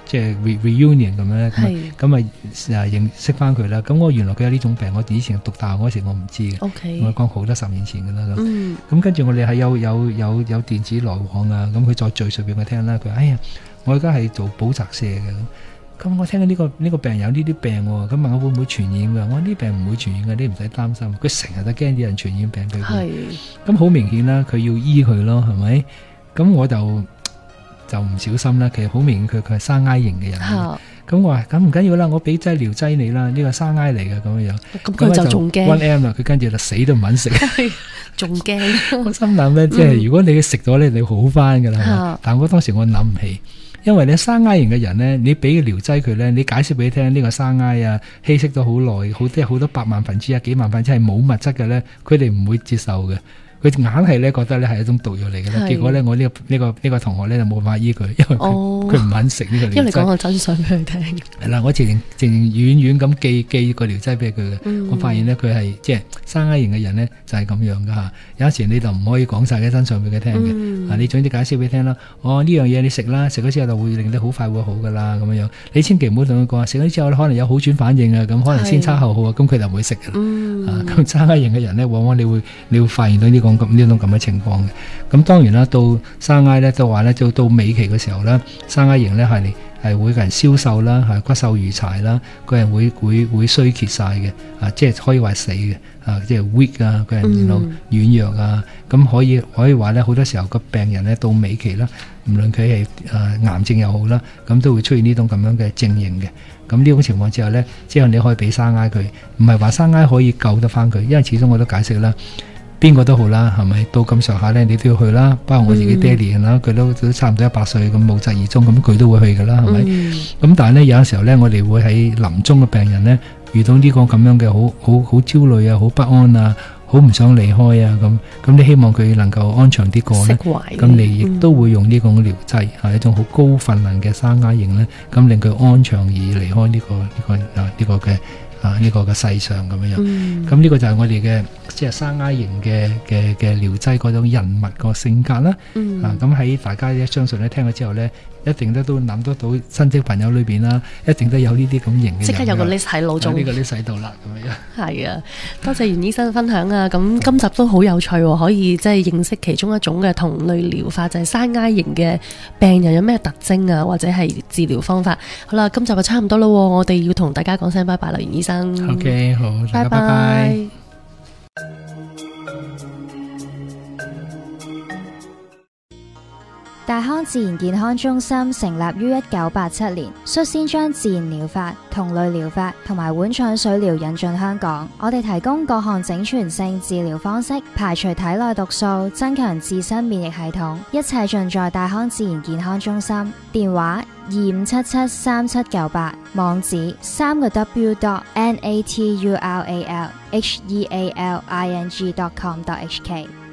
即係 reunion 咁樣，咁啊啊認識翻佢啦。咁我原來佢有呢種病，我以前讀大學嗰時我唔知嘅。 Okay. 我講好多十年前㗎啦。咁、 嗯、 咁跟住我哋係有有有有電子來往啊。咁佢再敘述俾我聽啦。佢話：哎呀，我而家係做補習社嘅。咁我聽到呢、呢個呢、呢個病有呢啲病喎，咁問我會唔會傳染㗎？我話呢病唔會傳染㗎，你唔使擔心。佢成日都驚啲人傳染病俾佢。咁好明顯啦，佢要醫佢咯，係咪？咁我就就唔小心啦。其實好明顯佢佢係生挨型嘅人。咁我話咁唔緊要啦，我俾劑療劑你啦，呢個生挨嚟嘅咁樣樣。 咁佢就仲驚。one M 啦，佢跟住就死都唔肯食。 仲驚。我心諗咧，即係如果你食咗咧，你好翻㗎啦。但我當時我諗唔起。因為咧生挨型嘅人咧，你俾療劑佢咧，你解釋俾佢聽呢、呢個生挨啊，稀釋咗好耐，好即係好多百萬分之一、幾萬分之一係冇物質嘅咧，佢哋唔會接受嘅。佢硬係咧覺得咧係一種毒藥嚟嘅咧，結果咧我呢、呢個呢、呢個呢、呢個同學咧就冇辦法醫佢，因為佢佢唔肯食呢個療劑。因為你講個真相俾佢聽。係啦，我直情直情遠遠咁寄寄個療劑俾佢嘅。嗯、我發現咧佢係即係生挨型嘅人咧就係、是、咁樣噶嚇。有時你就唔可以講晒嘅真相俾佢聽嘅。嗯、啊，你總之解釋俾佢聽啦。哦，呢樣嘢你食啦，食咗之後就會令你好快會好噶啦咁樣樣。你千祈唔好同佢講，食咗之後可能有好轉反應啊，咁可能先差後好啊，咁佢就唔會食嘅。嗯、啊，咁生挨型嘅人咧，往往你會你會發現到呢、呢個咁呢種咁嘅情況嘅。咁當然啦，到生挨咧都話咧，到到尾期嘅時候咧，生挨型咧係係會個人消瘦啦，係骨瘦如柴啦，個人會會會衰竭晒嘅，啊，即係可以話死嘅，啊，即係 weak 啊，個人然後軟弱啊，咁、嗯、可以可以話咧，好多時候個病人咧到尾期啦，無論佢係誒癌症又好啦，咁都會出現呢種咁樣嘅症型嘅。咁呢種情況之後咧，之後你可以俾生挨佢，唔係話生挨可以救得翻佢，因為始終我都解釋啦。邊個都好啦，係咪到咁上下咧，你都要去啦。包括我自己爹哋啦，佢、嗯、都都差唔多一百歲咁無疾而終，咁佢都會去噶啦，係咪？咁、嗯、但係咧有陣時候咧，我哋會喺臨終嘅病人咧，遇到呢個咁樣嘅好好好焦慮啊，好不安啊，好唔想離開啊，咁咁你希望佢能夠安詳啲過咧，咁你亦都會用呢個療劑，係、嗯、一種好高分能嘅生挨型咧，咁令佢安詳而離開呢、這個呢、這個啊呢、這個嘅。啊！呢、這個嘅世上咁樣樣，咁呢、嗯、個就係我哋嘅即係生挨型嘅嘅嘅療劑嗰種人物個性格啦。嗯、啊，咁喺大家一相信咧，聽咗之後咧，一定都都諗得到親戚朋友裏邊啦，一定都有呢啲咁型嘅人。即刻有個 list 喺腦中。呢、啊這個 list 喺度啦，咁樣。係啊，多謝袁醫生分享啊！咁今集都好有趣、哦，可以即係認識其中一種嘅同類療法，就係、是、生挨型嘅病人有咩特徵啊，或者係治療方法。好啦，今集就差唔多啦，我哋要同大家講聲拜拜啦，袁醫生。OK， 好，大家拜拜。 大康自然健康中心成立於一九八七年，率先將自然療法、同類療法同埋碗腸水療引進香港。我哋提供各項整全性治療方式，排除體內毒素，增強自身免疫系統，一切盡在大康自然健康中心。電話二五七七三七九八，網址三個 W dot N A T U R A L H E A L I N G dot com dot H K。